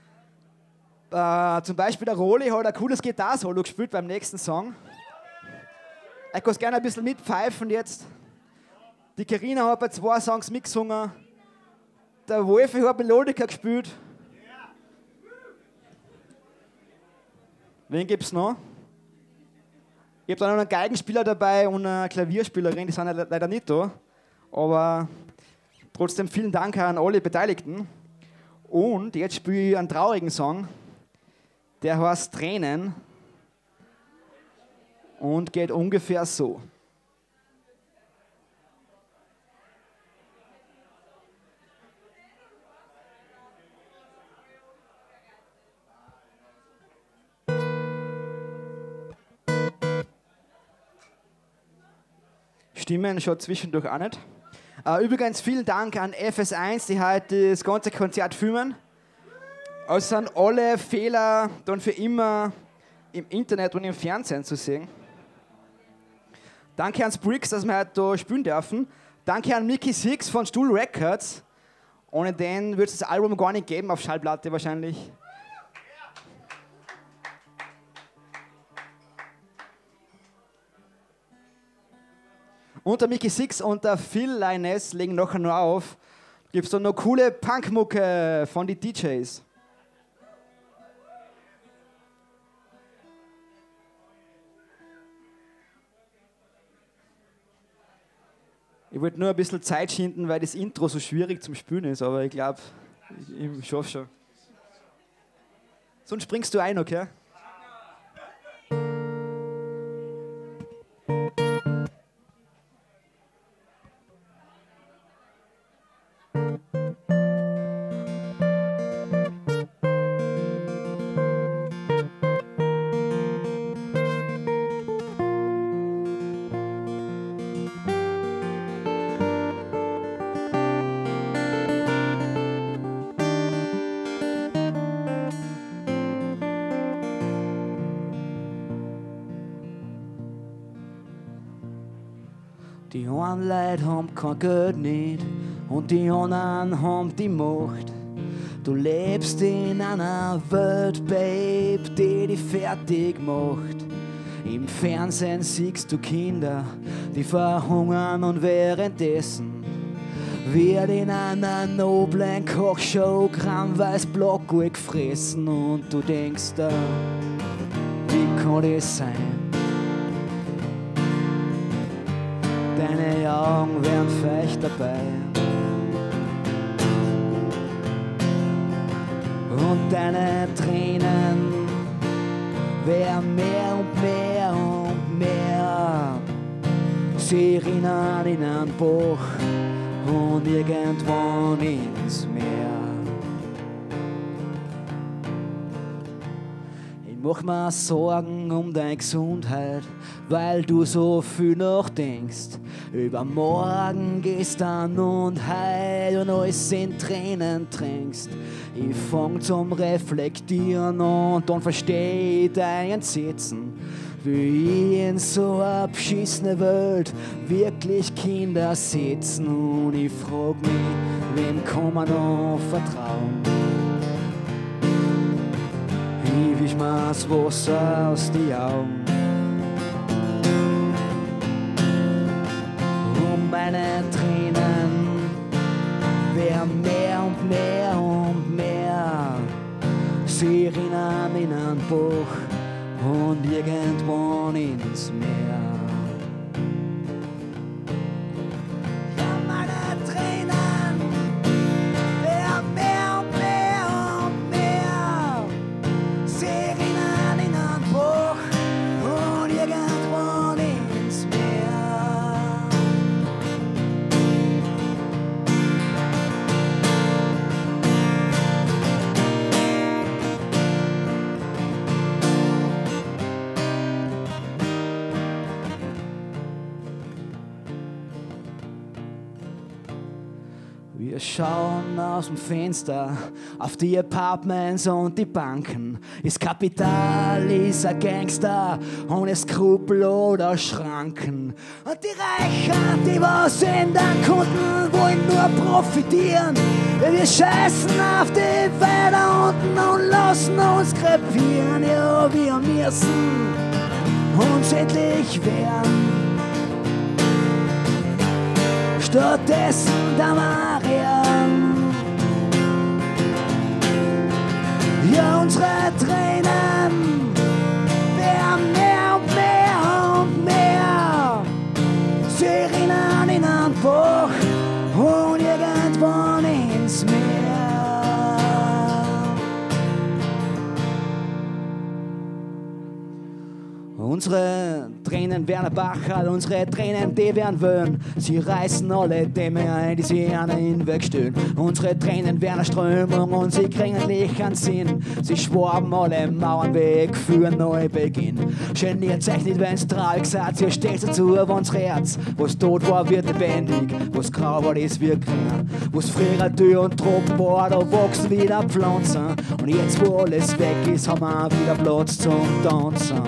Zum Beispiel der Roli hat ein cooles Gitarre-Solo gespielt beim nächsten Song. Ich kann gerne ein bisschen mitpfeifen jetzt. Die Carina hat bei 2 Songs mitgesungen. Der Wolfi hat Melodika gespielt. Wen gibt's noch? Ich habe da noch einen Geigenspieler dabei und eine Klavierspielerin, die sind leider nicht da. Aber trotzdem vielen Dank an alle Beteiligten. Und jetzt spiele ich einen traurigen Song, der heißt Tränen und geht ungefähr so. Stimmen schon zwischendurch auch nicht. Übrigens vielen Dank an FS1, die heute das ganze Konzert filmen. Also sind alle Fehler dann für immer im Internet und im Fernsehen zu sehen. Danke an Sprix, dass wir heute da spielen dürfen. Danke an Mickey Six von Stuhl Records. Ohne den würde es das Album gar nicht geben, auf Schallplatte wahrscheinlich. Und der Mickey Six und der Phil Linus legen nachher noch auf. Gibt es dann noch coole Punkmucke von den DJs. Ich wollte nur ein bisschen Zeit schinden, weil das Intro so schwierig zum Spielen ist, aber ich glaube, ich schaffe schon. Sonst springst du ein, okay? Die einen Leute haben kein Geld nicht und die anderen haben die Macht. Du lebst in einer Welt, Babe, die dich fertig macht. Im Fernsehen siehst du Kinder, die verhungern und währenddessen wird in einer noblen Kochshow Kramweiß Blockweg gefressen und du denkst da, wie kann das sein? Deine Augen wären feucht dabei und deine Tränen wären mehr und mehr und mehr. Sie erinnern in einen Bach und irgendwann ins Meer. Ich mach mir Sorgen um deine Gesundheit, weil du so viel nachdenkst. Über morgen, gestern und heut und alles in Tränen tränkst. Ich fang zum Reflektieren und dann versteh ich dein Entsetzen. Wie in so einer beschissene Welt wirklich Kinder sitzen. Und ich frag mich, wem kann man noch vertrauen? Ich wisch mir das Wasser aus die Augen. Und meine Tränen werden mehr und mehr und mehr. Sie erinnern in einen Bach und irgendwann ins Meer. Ja, meine Tränen werden mehr und mehr und mehr. Sie erinnern in einen Bach und irgendwann ins Meer. Wir schauen aus dem Fenster auf die Apartments und die Banken. Das Kapital ist ein Gangster ohne Skrupel oder Schranken. Und die Reichen, die was ändern konnten, wollen nur profitieren. Wir scheißen auf die Weiter unten und lassen uns krepieren. Ja, wir müssen uns endlich wehren. Stattdessen da Marian. Ja, unsere Tränen werden mehr und mehr und mehr. Sie rinnen in einen Bach und irgendwann ins Meer. Unsere Tränen werden ein Bachal, unsere Tränen, die werden Wöhn. Sie reißen alle Dämme ein, die sie an den Weg stehen. Unsere Tränen werden eine Strömung und sie kriegen Licht Sinn. Sie schwaben alle Mauern weg für einen Neubeginn. Geniert sich nicht, wenn's traurig seid, ihr steht dazu auf unser Herz. Was tot war, wird lebendig, was grau war, das wird grün. Was früher Tür und Tropen war, da wachsen wieder Pflanzen. Und jetzt, wo alles weg ist, haben wir wieder Platz zum Tanzen.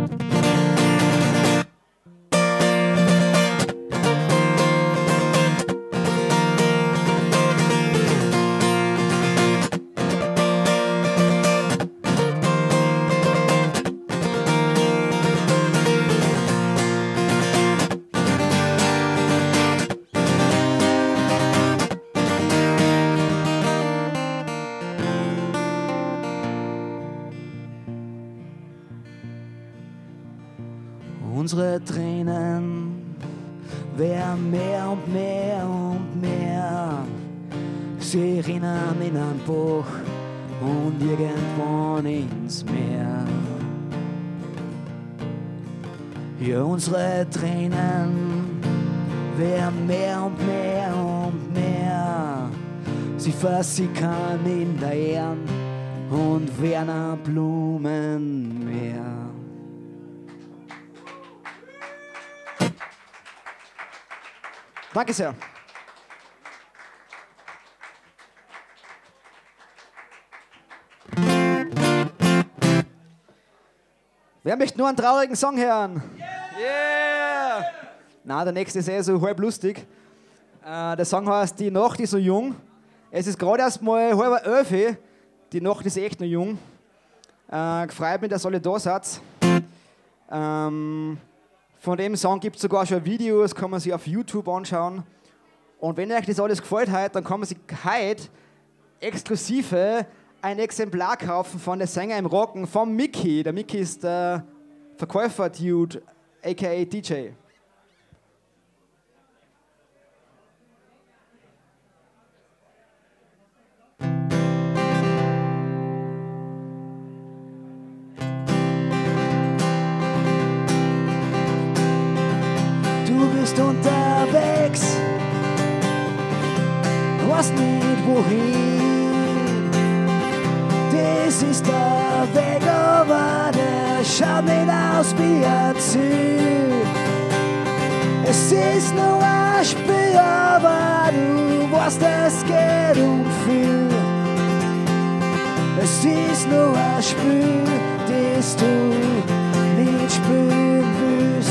Unsere Tränen werden mehr und mehr und mehr. Sie rinnen in einen Bach und irgendwann ins Meer. Ja, unsere Tränen werden mehr und mehr und mehr. Sie versickern in der Erde und werden ein Blumenmeer. Danke sehr. Wer möchte nur einen traurigen Song hören? Yeah! Na, der nächste ist so halb lustig. Der Song heißt Die Nacht ist so jung. Es ist gerade erst mal 10:30. Die Nacht ist echt noch jung. Gefreut mich, dass alle da seid. Von dem Song gibt es sogar schon Videos, kann man sich auf YouTube anschauen. Und wenn euch das alles gefällt hat, dann kann man sich heute exklusive ein Exemplar kaufen von der Sänger im Rocken, vom Mickey. Der Mickey ist der Verkäufer-Dude, aka DJ. Du bist unterwegs, weißt nicht wohin. Das ist der Weg, aber der schaut nicht aus wie ein Ziel. Es ist nur ein Spiel, aber du weißt, es geht um viel. Es ist nur ein Spiel, das du nicht spielen willst.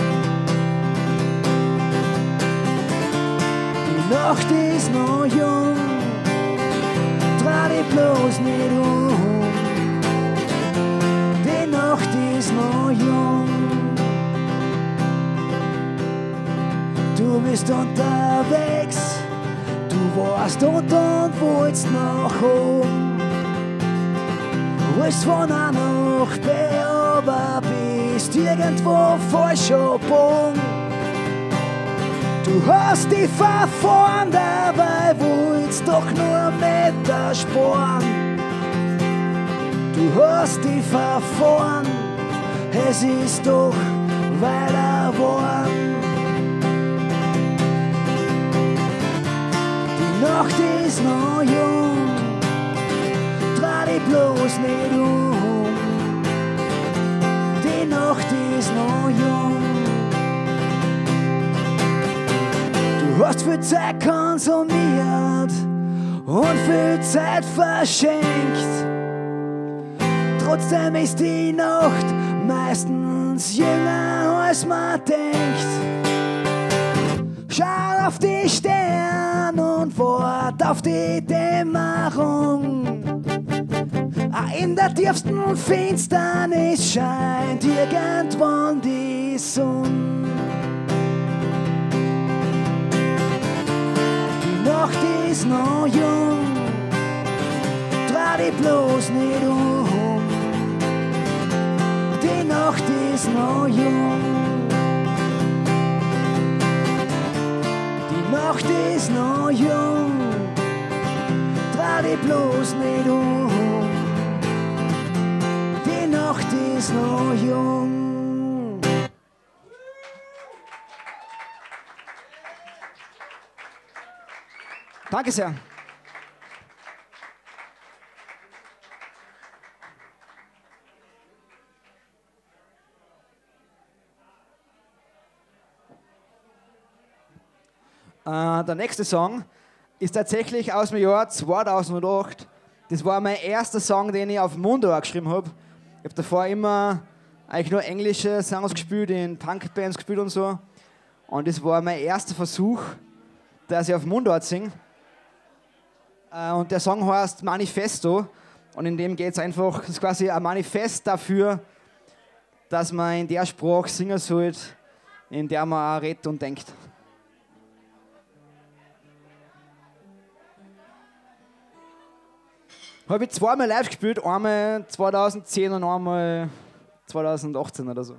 Die Nacht ist noch jung, dreh dich bloß nicht um. Die Nacht ist noch jung. Du bist unterwegs, du warst unten und wolltest nach oben. Du willst von A nach B, aber bist irgendwo falsch abgebogen. Du hast dich verfahren, dabei wollt's doch nur Meter sparen. Du hast dich verfahren, es ist doch weiter geworden. Die Nacht ist noch jung, dreh dich bloß nicht um. Die Nacht ist noch jung. Du hast viel Zeit konsumiert und viel Zeit verschenkt. Trotzdem ist die Nacht meistens jünger als man denkt. Schau auf die Sterne und wart auf die Dämmerung. In der tiefsten Finsternis scheint irgendwann die Sonne. Die Nacht ist noch jung, dreh dich bloß nicht um. Die Nacht ist noch jung. Die Nacht ist noch jung, dreh dich bloß nicht um. Die Nacht ist noch jung. Danke sehr. Der nächste Song ist tatsächlich aus dem Jahr 2008. Das war mein erster Song, den ich auf Mundart geschrieben habe. Ich habe davor immer eigentlich nur englische Songs gespielt, in Punkbands gespielt und so. Und das war mein erster Versuch, dass ich auf Mundart singe. Und der Song heißt Manifesto. Und in dem geht es einfach, das ist quasi ein Manifest dafür, dass man in der Sprache singen sollte, in der man auch redet und denkt. Habe ich zweimal live gespielt, einmal 2010 und einmal 2018 oder so.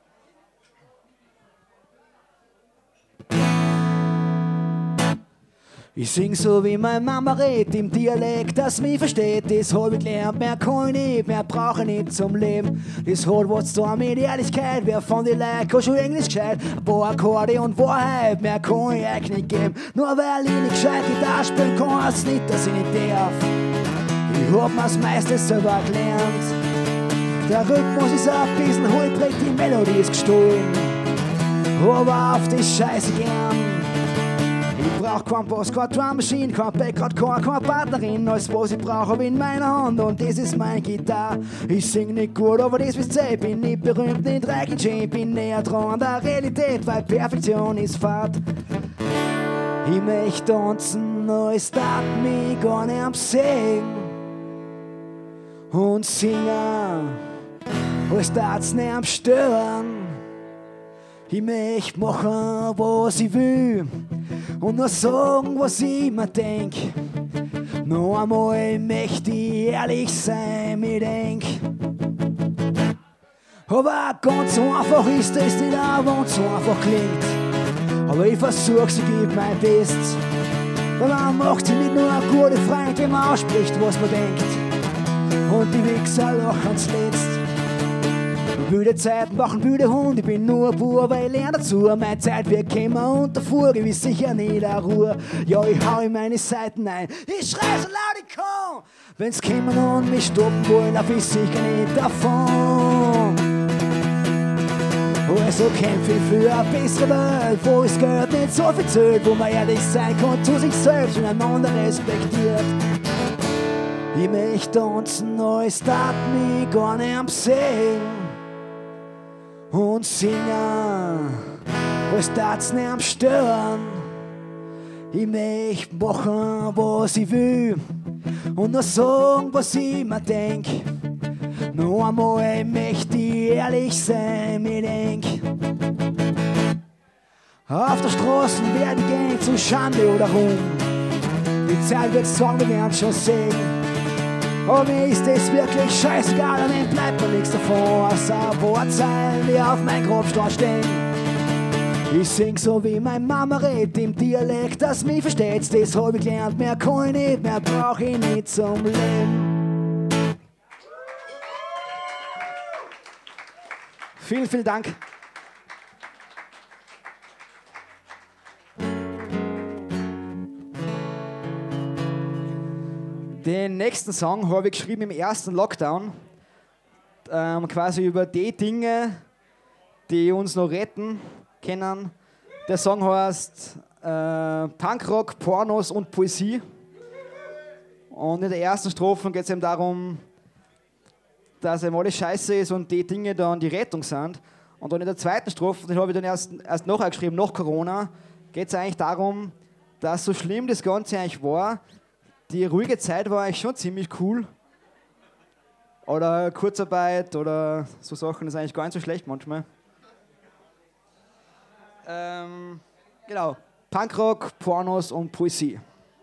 Ich sing so wie meine Mama redet, im Dialekt, das mich versteht. Das hab ich gelernt, mehr kann ich nicht, mehr brauche ich nicht zum Leben. Das hat was da mit Ehrlichkeit, wer von den Leuten kann schon Englisch gescheit. Ein paar Akkorde und Wahrheit, mehr kann ich euch nicht geben. Nur weil ich nicht gescheit Gitarre spielen kann, heißt nicht, dass ich nicht darf. Ich hab mir's meistens selber gelernt. Der Rhythmus ist ein bisschen holprig, die Melodie ist gestohlen. Aber auf die Scheiße gern. Ich brauch kein Bass, keine Drum Machine, kein Background, keine Partnerin. Alles was ich brauch hab in meiner Hand und das ist meine Gitarre. Ich sing nicht gut, aber das wisst ihr, ich bin nicht berühmt, nicht reich, ich bin näher dran an der Realität, weil Perfektion ist Fahrt. Ich möchte tanzen, alles darf mich gar nicht am Singen. Und singen, als darf's nicht am Stören. Ich möchte machen, was ich will und nur sagen, was ich mir denk. Noch einmal möchte ich ehrlich sein, mir denk. Aber ganz so einfach ist es nicht, auch wenn's so einfach klingt. Aber ich versuch's, ich geb mein Bestes. Weil man macht sich nicht nur ein guter Freund, wenn man ausspricht, was man denkt. Und die Wichser lachen's letzt. Wilde Zeiten machen wilde Hunde, ich bin nur pur, weil ich lerne dazu. Meine Zeit wird kommen und der Fuhr gewiss sicher nicht der Ruhe. Ja, ich hau in meine Seiten ein, ich schrei so laut ich kann. Wenn's kommen und mich stoppen wollen, lauf ich sicher nicht davon. Also kämpf ich für eine bessere Welt, wo es Geld nicht so viel zählt, wo man ehrlich sein kann zu sich selbst und einander respektiert. Ich möchte tanzen, alles darf mich gar nicht am Sehen. Und singen, alles darf's nicht am Stören. Ich möchte machen, was ich will und nur sagen, was ich mir denk. Noch einmal möchte ich ehrlich sein, mir denk. Auf der Straße werden gehen zu Schande oder Ruhm. Die Zeit wird sagen, wir werden schon sehen. Aber mir ist es wirklich scheißegal, an dem bleibt mir nichts davon, außer ein paar Zeilen, die auf mein Grabstein stehen. Ich sing so wie meine Mama redet, im Dialekt, das mich versteht. Das hab ich gelernt, mehr kann ich nicht, mehr brauch ich nicht zum Leben. Vielen, vielen Dank. Den nächsten Song habe ich geschrieben im ersten Lockdown, quasi über die Dinge, die uns noch retten können. Der Song heißt Punkrock, Pornos und Poesie. Und in der ersten Strophe geht es eben darum, dass eben alles scheiße ist und die Dinge dann die Rettung sind. Und dann in der zweiten Strophe, die habe ich dann erst nachher geschrieben, nach Corona, geht es eigentlich darum, dass so schlimm das Ganze eigentlich war, die ruhige Zeit war eigentlich schon ziemlich cool. Oder Kurzarbeit oder so Sachen, das ist eigentlich gar nicht so schlecht manchmal. Genau, Punkrock, Pornos und Poesie.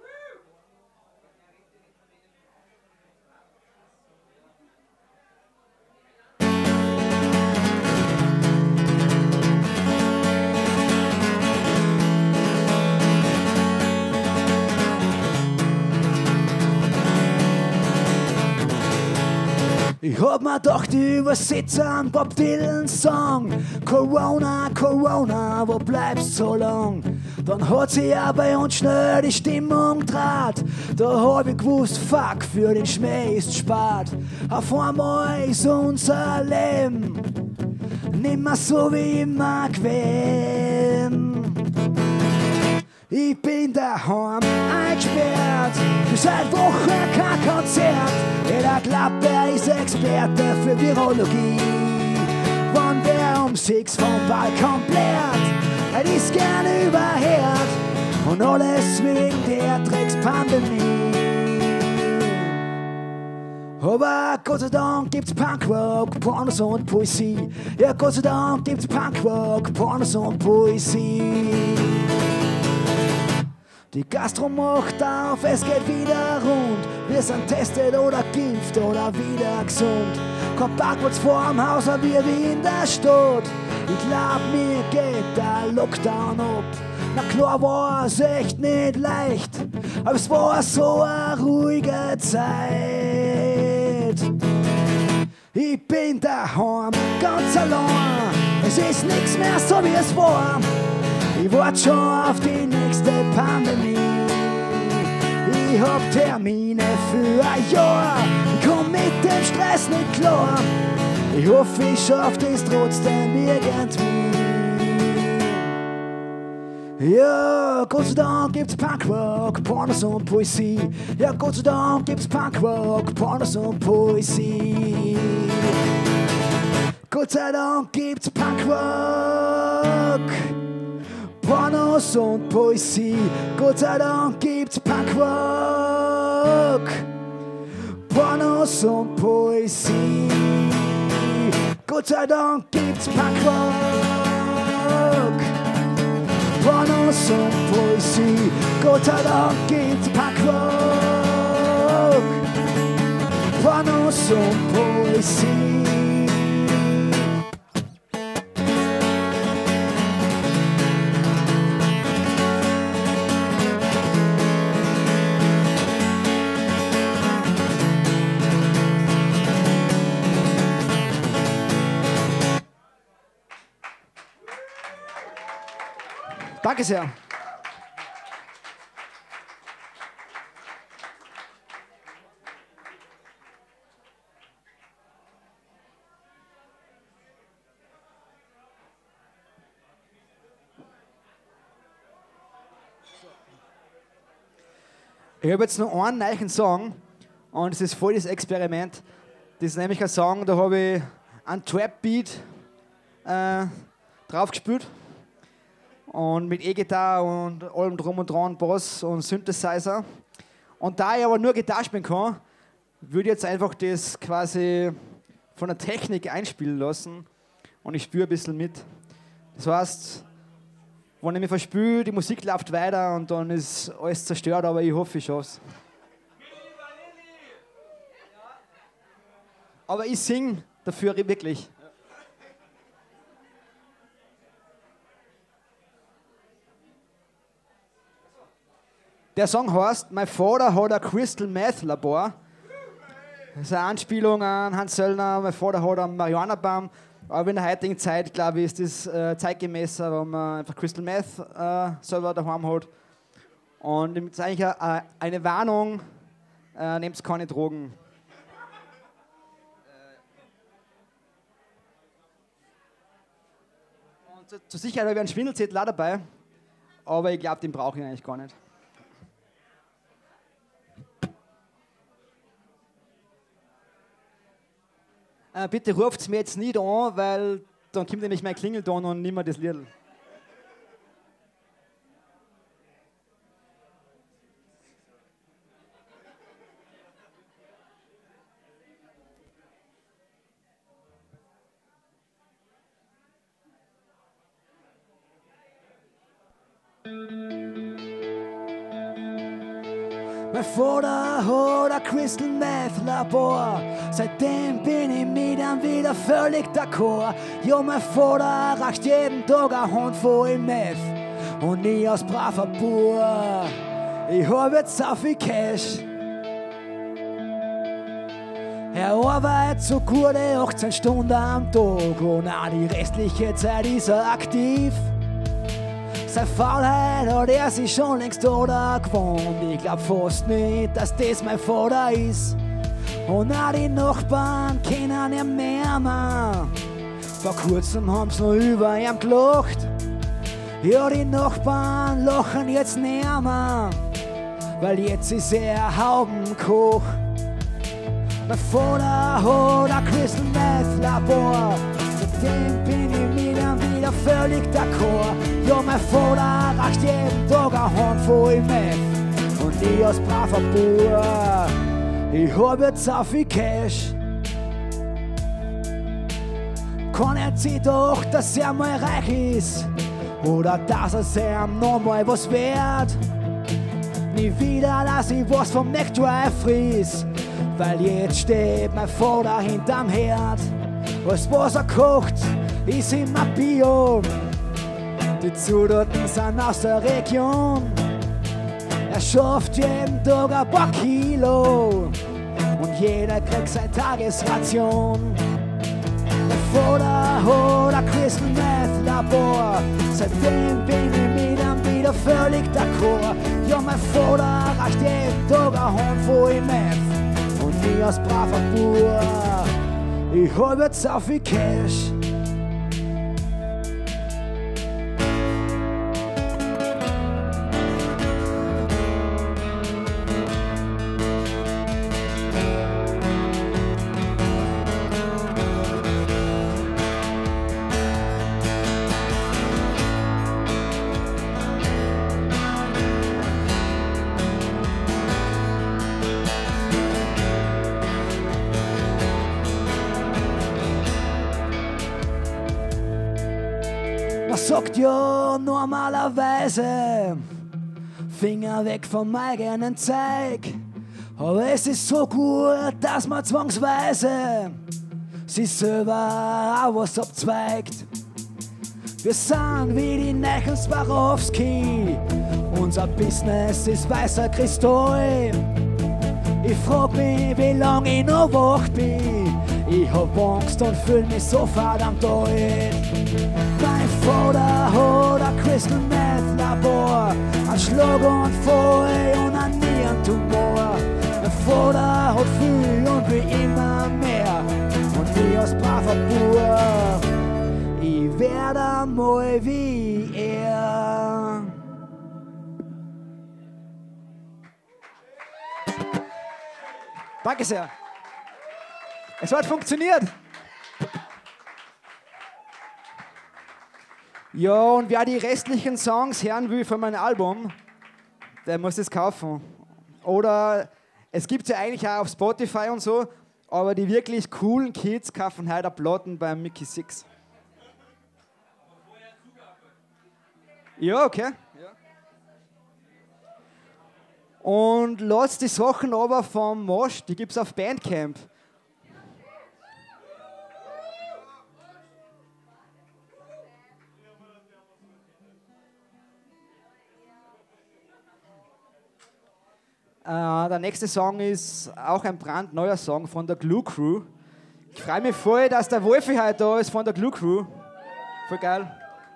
Ich hab mir gedacht, ich übersetze einen Bob Dylan Song. Corona, Corona, wo bleibst so lang? Dann hat sich ja bei uns schnell die Stimmung draht. Da hab ich gewusst, fuck, für den Schmäh ist spart. Auf einmal ist unser Leben nimmer so wie immer gewesen. Ich bin daheim eingesperrt, für seit Wochen kein Konzert. Jeder glaubt, er ist Experte für Virologie. Wann der um 6 vom Balkon blärt, er ist gerne überhört. Und alles wegen der Dreckspandemie. Aber Gott sei Dank gibt's Punkrock, Pornos und Poesie. Ja, Gott sei Dank gibt's Punkrock, Pornos und Poesie. Die Gastro macht auf, es geht wieder rund. Wir sind testet oder geimpft oder wieder gesund. Kein Parkplatz vorm Haus, aber wir wie in der Stadt. Ich glaub, mir geht der Lockdown ab. Na klar war es echt nicht leicht, aber es war so eine ruhige Zeit. Ich bin daheim, ganz allein. Es ist nichts mehr so wie es war. Ich warte schon auf die nächste Pandemie. Ich hab Termine für ein Jahr. Ich komm mit dem Stress nicht klar. Ich hoffe, ich schaff das trotzdem irgendwie. Ja, Gott sei Dank gibt's Punkrock, Pornos und Poesie. Ja, Gott sei Dank gibt's Punkrock, Pornos und Poesie. Gott sei Dank gibt's Punkrock, Pornos und Poesie. Gott sei Dank gibt's Punkrock, Pornos und Poesie. Gott sei Dank gibt's Punkrock, Pornos und Poesie. Gott sei Dank gibt's Punkrock, Pornos und Poesie. Danke sehr. Ich habe jetzt noch einen neuen Song und es ist voll das Experiment. Das ist nämlich ein Song, da habe ich einen Trap-Beat drauf gespielt. Und mit E-Gitarre und allem drum und dran, Bass und Synthesizer. Und da ich aber nur Gitarre spielen kann, würde ich jetzt einfach das quasi von der Technik einspielen lassen und ich spüre ein bisschen mit. Das heißt, wenn ich mich verspüre, die Musik läuft weiter und dann ist alles zerstört, aber ich hoffe, ich schaff's. Aber ich singe dafür wirklich. Der Song heißt My Father Had a Crystal Meth Labor. Das ist eine Anspielung an Hans Söllner. Mein Vater hat einen Marihuana-Baum. Aber in der heutigen Zeit, glaube ich, ist das zeitgemäßer, wenn man einfach Crystal Meth selber daheim hat. Und das ist eigentlich eine Warnung, nehmt keine Drogen. Und zur Sicherheit habe ich einen Schwindelzettel auch dabei. aber ich glaube, den brauche ich eigentlich gar nicht. Bitte ruft mir jetzt nicht an, weil dann kommt nämlich mein Klingelton und nicht mehr das Lied. Mein Vater hat ein Crystal Meth Labor, seitdem bin ich mit ihm wieder völlig d'accord. Ja, mein Vater raucht jeden Tag eine Handvoll Meth und ich als braver Bauer, ich hab jetzt so viel Cash. Er arbeitet so gute 18 Stunden am Tag und auch die restliche Zeit ist er aktiv. Seine Faulheit hat er sich schon längst oder gewohnt. Ich glaub fast nicht, dass das mein Vater ist. Und auch die Nachbarn kennen ihn mehr, Mann. Vor kurzem haben sie noch über ihn gelacht. Ja, die Nachbarn lachen jetzt näher, Mann. Weil jetzt ist er Haubenkoch. Mein Vater hat ein Crystal Meth Labor. Seitdem bin ich mit ihm wieder völlig d'accord. Ja, mein Vater raucht jeden Tag eine Handvoll Meth und ich als braver Bauer, ich hab jetzt so viel Cash. Kann er sich doch, dass er mal reich ist oder dass er sich noch mal was wert. Nie wieder lass ich was vom McDrive fries, weil jetzt steht mein Vater hinterm Herd. Alles was er kocht, ist immer Bio. Die Zutaten sind aus der Region. Er schafft jeden Tag ein paar Kilo und jeder kriegt seine Tagesration. Mein Vater hat ein Crystal Meth Labor, seitdem bin ich mit ihm wieder völlig d'accord. Ja, mein Vater raucht jeden Tag eine Handvoll Meth und ich als braver Bauer, ich hab jetzt so viel Cash. Man sagt ja normalerweise, Finger weg vom eigenen Zeug. Aber es ist so gut, dass man zwangsweise sich selber auch was abzweigt. Wir sind wie die neuen Swarovski, unser Business ist weißer Kristall. Ich frag mich, wie lange ich noch wach bin. Ich hab Angst und fühl mich so verdammt alt. Mein Vater hat ein Crystal Meth Labor, ein Schlaganfall und ein Nierentumor. Mein Vater hat viel und will immer mehr und ich als braver Bauer, ich werd einmal wie er. Danke sehr. Es hat funktioniert. Ja, und wer die restlichen Songs hören will von meinem Album, der muss es kaufen. Oder es gibt ja eigentlich auch auf Spotify und so, aber die wirklich coolen Kids kaufen heute Platten bei Mickey Six. Ja, okay. Und lasst die Sachen aber vom Mosch, die gibt's auf Bandcamp. Der nächste Song ist auch ein brandneuer Song von der Glue Crew. Ich freue mich voll, dass der Wolfi heute da ist von der Glue Crew. Voll geil.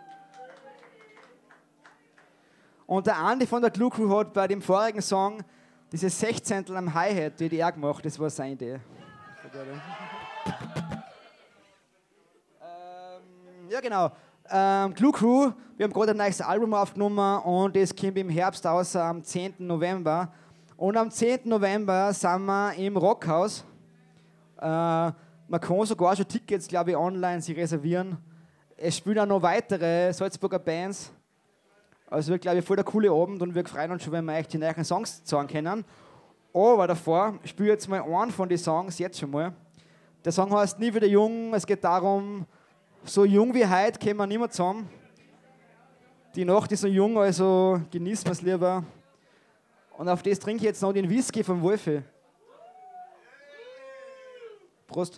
Und der Andi von der Glue Crew hat bei dem vorigen Song diese 16 am Hi-Hat, die er gemacht, das war seine Idee. Ja, genau. Glue Crew, wir haben gerade ein neues Album aufgenommen und das kommt im Herbst raus, am 10. November. Und am 10. November sind wir im Rockhaus. Man kann sogar schon Tickets, glaube ich, online sich reservieren. Es spielen auch noch weitere Salzburger Bands. Also wird, glaube ich, voll der coole Abend und wir freuen uns schon, wenn wir echt die neuen Songs sagen können. Aber davor spiele ich jetzt mal einen von den Songs, jetzt schon mal. Der Song heißt Nie wieder jung. Es geht darum, so jung wie heute kommen wir nicht mehr zusammen. Die Nacht ist so jung, also genießen wir es lieber. Und auf das trinke ich jetzt noch den Whisky vom Wolfi. Prost.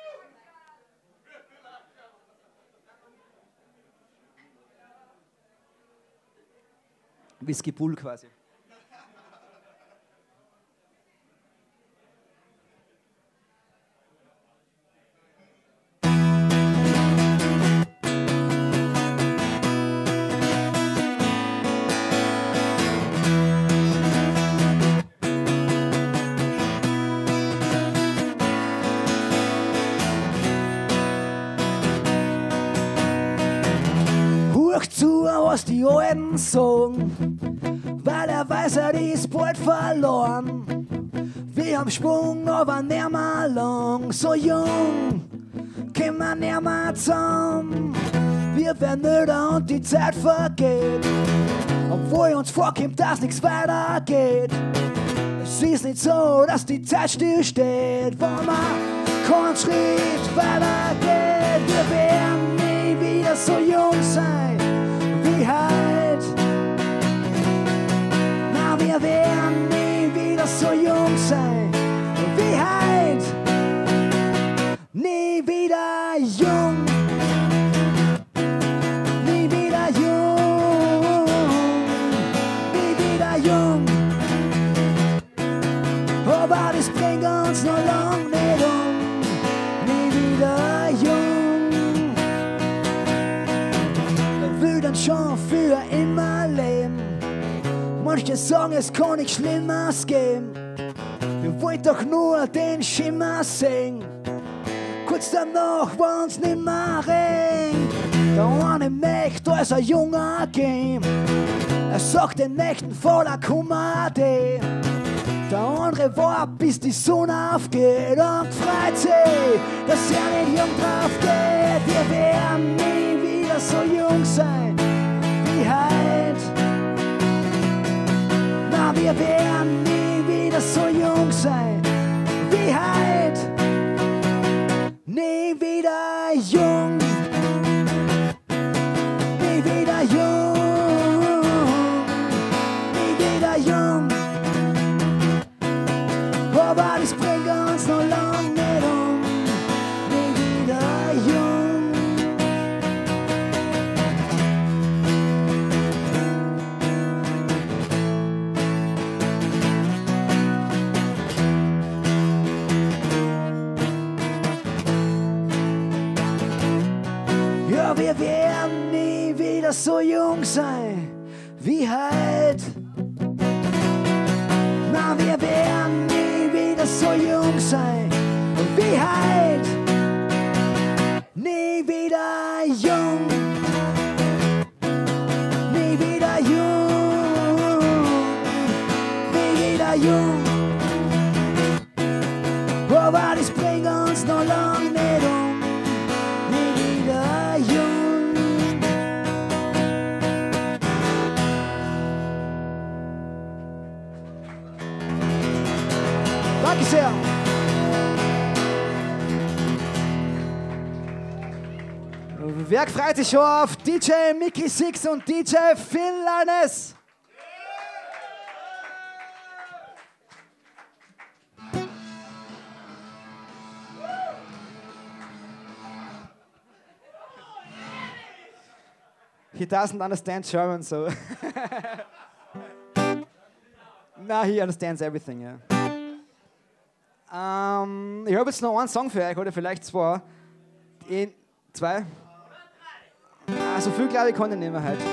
Whisky Bull quasi. Zu, was die Alten sagen, weil er weiß, er ist bald verloren. Wir haben Sprung, aber nicht mehr lang. So jung, kommen wir nicht mehr zusammen. Wir werden älter und die Zeit vergeht, obwohl uns vorkommt, dass nichts weitergeht. Es ist nicht so, dass die Zeit stillsteht, wenn man keinen Schritt weitergeht. Wir werden nie wieder so jung sein wie heute. Na, wir werden nie wieder so jung sein wie heute. Nie wieder jung. Nie wieder jung. Nie wieder jung. Aber das bringt uns noch lang nicht um. Nie wieder jung. Wer will dann schon für immer leben? Manche sagen, es kann nichts Schlimmeres geben. Wir wollen doch nur den Schimmer sehen. Kurz danach, wenn's nimmer regnet, der eine möchte als ein Junger gehen. Er sagt den Nächten voller Kummer, der andere war, bis die Sonne aufgeht und freut sich, dass er nicht jung drauf geht. Wir werden nie wieder so jung sein wie heute. Na, wir werden nie wieder so jung sein wie heute. Nie wieder jung. Nie wieder jung. Nie wieder jung. Aber das bringt uns noch lang nicht um. Nie wieder jung. Ja, wir werden nie wieder so jung sein wie heute. Na, wir werden nie wieder so jung sein wie heute. Nie wieder jung. Nie wieder jung. Nie wieder jung. Aber das bringt uns noch lang nicht um. Nie wieder jung. Danke sehr. Wer freut sich schon auf DJ Mickey Six und DJ Phil Larnes? He doesn't understand German, so. No, he understands everything, yeah. Ich habe jetzt noch einen Song für euch, oder vielleicht zwei. Zwei? Ah, so viel, glaube ich, kann ich nicht mehr heute.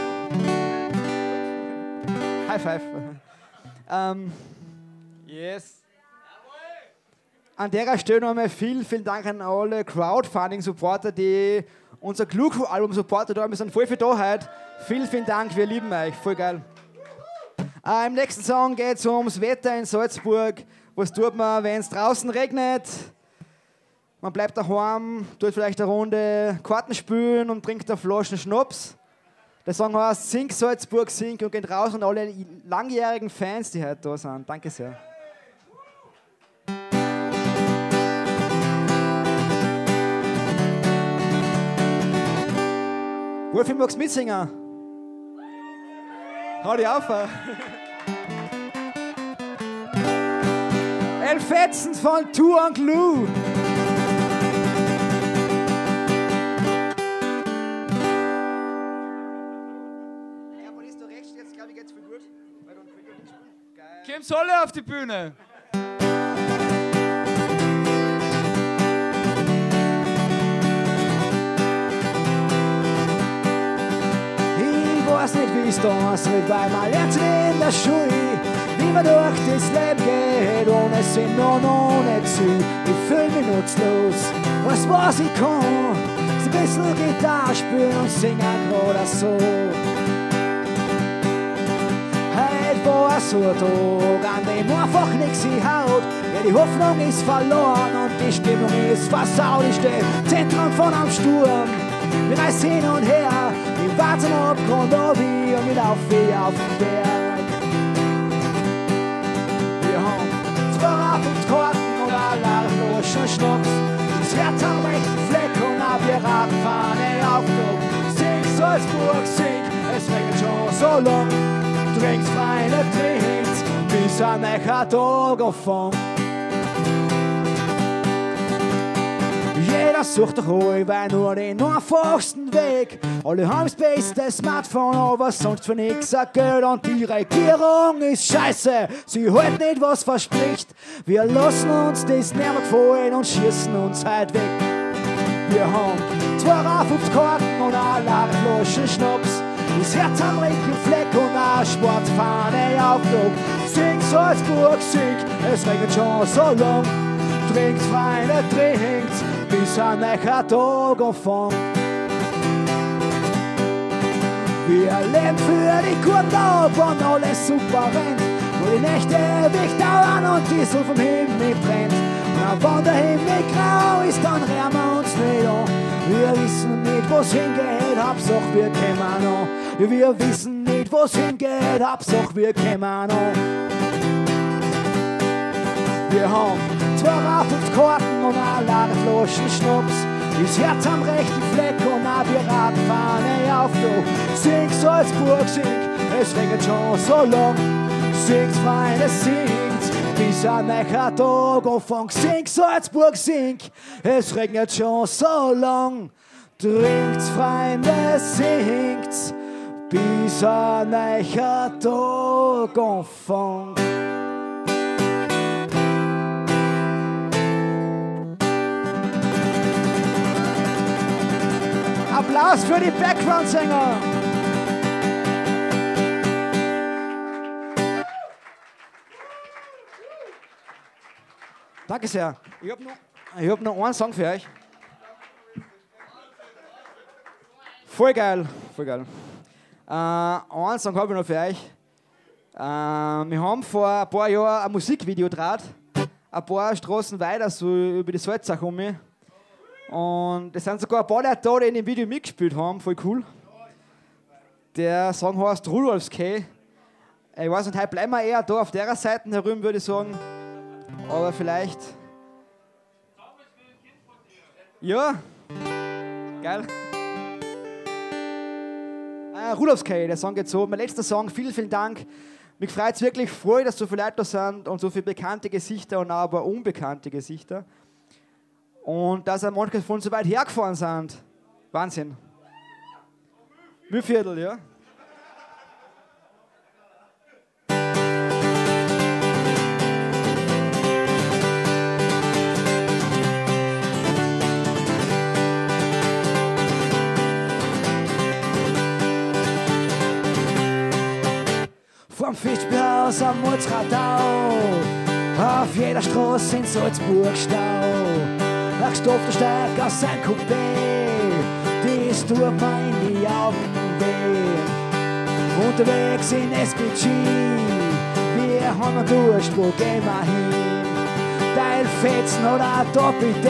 High five. Yes. an der Stelle nochmal vielen Dank an alle Crowdfunding-Supporter, die unser Glue Crew-Album supportet haben. Wir sind voll für da heute. Vielen Dank, wir lieben euch. Voll geil. Im nächsten Song geht es ums Wetter in Salzburg. Was tut man, wenn es draußen regnet? Man bleibt daheim, tut vielleicht eine Runde Karten spielen und trinkt eine Flasche Schnaps. Der Song heißt Sing Salzburg, sing und geht raus an alle langjährigen Fans, die heute da sind. Danke sehr. Wolfi, magst du mitsingen? Hau die auf! Elfetzens von Tour und Glue. Kommt alle auf die Bühne! Ich weiß nicht, wie es da aussieht, weil man lernt in der Schule, wie man durch das Leben geht, ohne Sinn und ohne Ziel. Ich fühl mich nutzlos, weiß, was ich kann, ist ein bisschen Gitarre spielen und singen oder so. Heute war so ein Tag, an dem einfach nichts haut. Ja, die Hoffnung ist verloren und die Stimmung ist versaut. Ich steh im Zentrum von einem Sturm, wir reisen hin und her, wir warten ab Grund und wir laufen wie auf den Berg. Wir haben 2 Karten und alle Flaschen Schnaps, das Herz am rechten Fleck und ab wir Radfahne auf Druck. Sing Salzburg, sing, es regnet schon so lang. Trinkst feine Drinks, bis ein neuer Tag anfängt. Jeder sucht doch allweil nur den einfachsten Weg. Alle haben das beste Smartphone, aber sonst für nix ein Geld. Und die Regierung ist scheiße, sie hält nicht, was verspricht. Wir lassen uns das nicht mehr gefallen und schießen uns halt weg. Wir haben 2 Karten und eine Flasche Schnaps, das Herz am rechten Fleck und eine Sportfahne auf Druck. Sing Salzburg, sing, es regnet schon so lang. Trinkt feine Drinks, bis ein neuer Tag anfängt. Wir leben für die guten Tag, wenn alles super rennt. Wo die Nächte ewig dauern und die Sonne vom Himmel brennt. Und wenn der Himmel grau ist, dann rühren wir uns nicht an. Wir wissen nicht, wo's hingeht, Hauptsache wir kommen an. Wir wissen nicht, wo's hingeht, Hauptsache wir kommen an. Wir haben 2 Karten und eine Flaschen Schnaps, das Herz am rechten Fleck und auch die Radfahne auf Druck. Sing Salzburg, sing, es regnet schon so lang. Singt feine, singt, bis ein neuer Tag anfängt. Sing Salzburg, sing, es regnet schon so lang. Trinkt's, Freunde, singt's, bis ein neuer Tag anfängt. Applaus für die Background-Sänger. Danke sehr. Ich hab noch einen Song für euch. Voll geil, voll geil. Einen Song habe ich noch für euch. Wir haben vor ein paar Jahren ein Musikvideo gedreht, ein paar Straßen weiter, so über die Salzach um mich. Und es sind sogar ein paar Leute da, die in dem Video mitgespielt haben, voll cool. Der Song heißt Rudolfs K. Ich weiß nicht, heute bleiben wir eher da auf der Seite herum, würde ich sagen. Aber vielleicht... Ja, geil. Rudolfs K, der Song geht so. Mein letzter Song, vielen Dank. Mich freut es wirklich voll, dass so viele Leute da sind und so viele bekannte Gesichter und auch aber unbekannte Gesichter. Und dass auch manche von uns so weit hergefahren sind. Wahnsinn. Mühlviertel, ja. Vom Fischbierhaus am Mutzradau Auf jeder Straße in Salzburg Stau. Ein gestopfter Steig aus sein Coupé, das tut mir in die Augen weh. Unterwegs in SPG, wir haben einen Durst, wo gehen wir hin? Teilfetzen oder Doppel-D.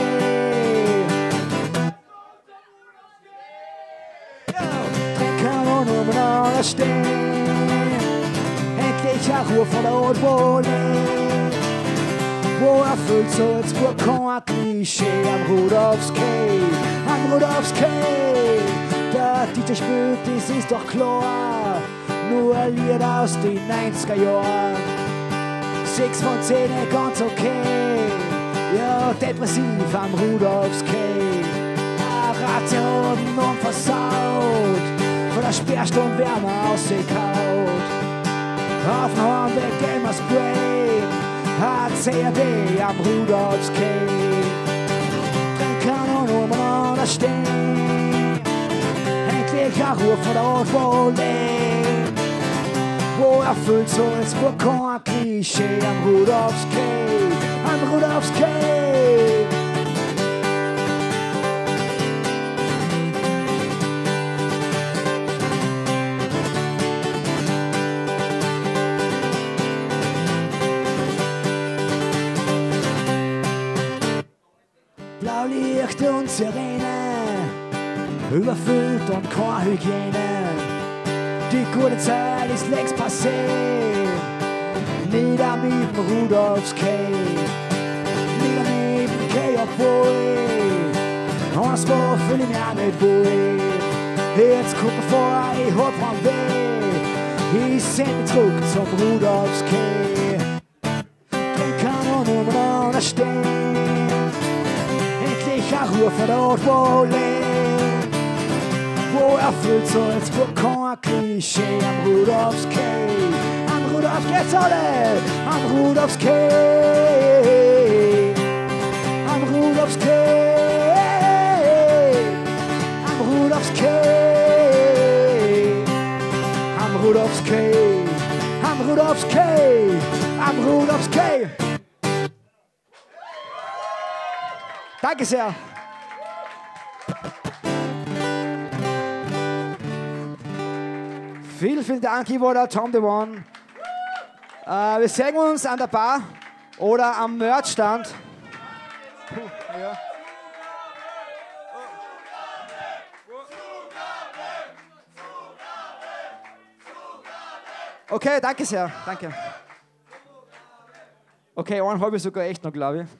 Trinken und umeinander stehen, endlich eine Ruhe von der Rotwolle. Wo erfüllt Salzburg kein Klischee am Rudolfskay, am Rudolfskay. Der DJ spielt, das ist doch klar, nur ein Lied aus den 90er Jahren. 6 von 10 ganz okay, ja depressiv am Rudolfskay. Rationen und versaut, von der Sperrstunde wärmer ausgekaut. Auf den Hornweg gehen wir's Brain, HCRB am Rudolfskay. Trinken und umeinander stehen, endlich eine Ruhe von der Rotwolle. Wo erfüllt Salzburg kein Klischee am Rudolfskay, am Rudolfskay. Blaulicht und Sirene, überfüllt und keine Hygiene. Die gute Zeit ist längst passé, nieder mit dem Rudolfskay, nieder mit dem K-Obwohl, eins war fühl ich mich auch nicht wohl. Jetzt guck mir vor, ich hab von weh, ich seh mich zurück zum Rudolfskay. Trinken und umeinander stehen, endlich eine Ruhe von der Rotwolle. Wo erfüllt Salzburg kein Klischee am Rudolfskay, am Rudolfskay, jetzt alle, am Rudolfskay, am Rudolfskay, am Rudolfskay, am Rudolfskay, am Rudolfskay, am Rudolfskay. Danke sehr. Vielen Dank, ich war der Tom the One. Wir sehen uns an der Bar oder am Merchstand. Ja. Okay, danke sehr. Danke. Okay, einen habe ich sogar echt noch, glaube ich.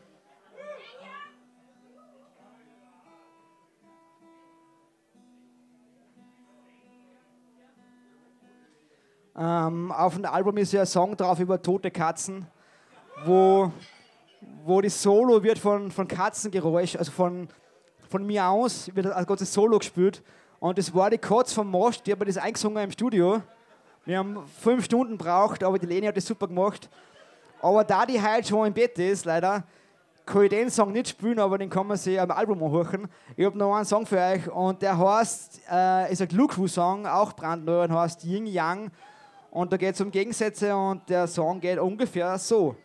Auf dem Album ist ja ein Song drauf über tote Katzen, wo das Solo wird von Katzengeräusch, also von Miaus, wird ein ganzes Solo gespielt. Und das war die Katze vom Most, die hat mir das eingesungen im Studio. Wir haben 5 Stunden gebraucht, aber die Leni hat das super gemacht. Aber da die heute schon im Bett ist, leider, kann ich den Song nicht spielen, aber den kann man sich am Album anhören. Ich habe noch einen Song für euch und der heißt, ist ein Glue Crew Song, auch brandneu, und heißt Yin Yang. Und da geht es um Gegensätze und der Song geht ungefähr so.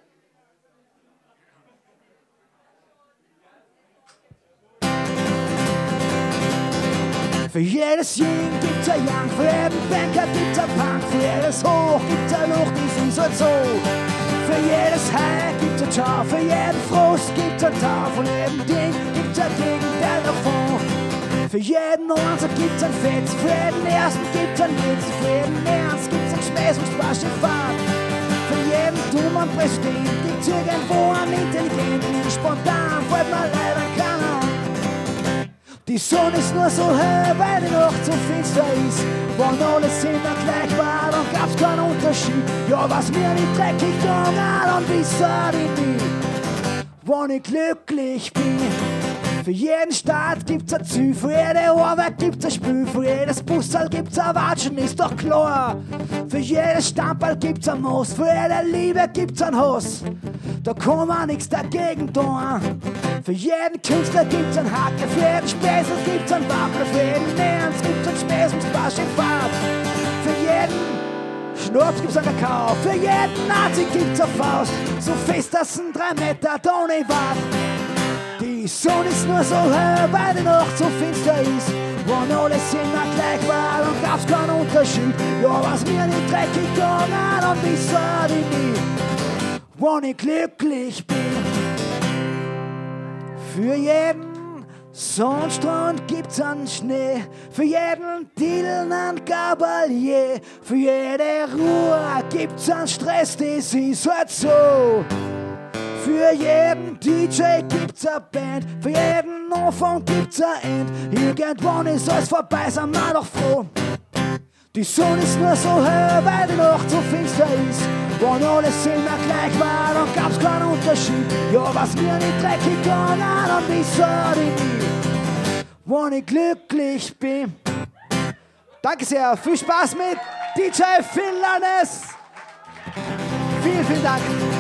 Für jedes Yin gibt's ein Yang, für jeden Banker gibt's ein Punk, für jedes Hoch gibt's ein Loch, das ist halt so. Für jedes High gibt's ein Schau, für jeden Frust gibt's ein Tau, von jedem Ding gibt's ein Gegenteil davon. Für jeden Einser gibt's ein Fetz, für jeden Ersten gibt's ein Witz, für jeden Ernst gibt's ein Schmäß und Spaß in Fahrt. Für jeden dummen Präsident gibt's irgendwo einen Intelligenten, spontan fällt mir leider keiner. Die Sonne ist nur so hell, weil die Nacht so finster ist. Wenn alles immer gleich war, dann gab's keinen Unterschied. Ja, was mir nicht dreckig gegangen, dann wissen die nie. Wenn ich glücklich bin, für jeden Start gibt's ein Ziel, für jede Arbeit gibt's ein Spiel, für jedes Bussal gibt's ein Watschen, ist doch klar. Für jedes Stamperl gibt's ein Moos, für jede Liebe gibt's ein Hass. Da kann man nichts dagegen tun. Für jeden Künstler gibt's ein Hacker, für jeden Späßel gibt's ein Waffel, für jeden Ernst gibt's ein Späß und Spaß in Fahrt. Für jeden Schnaps gibt's einen Kakao, für jeden Nazi gibt's eine Faust. So fest, dass ein 3 Meter da nicht war. Die Sonne ist nur so hell, weil die Nacht so finster ist. Wenn alles immer gleich war, dann gab's keinen Unterschied. Ja, was mir nicht dreckig gegangen, dann wissen die nie, wenn ich glücklich bin. Für jeden Sonnenstrand gibt's einen Schnee, für jeden Dillen einen Gabalier, für jede Ruhe gibt's einen Stress, das ist halt so. Für jeden DJ gibt's eine Band, für jeden Anfang gibt's ein End. Irgendwann ist alles vorbei, sind wir doch froh. Die Sonne ist nur so hell, weil die Nacht so finster ist. Wenn alles immer gleich war, dann gab's keinen Unterschied. Ja, was mir nicht dreckig gegangen, dann wissen die nie, wenn ich glücklich bin. Danke sehr, viel Spaß mit DJ Phil Lannes. Vielen, vielen Dank.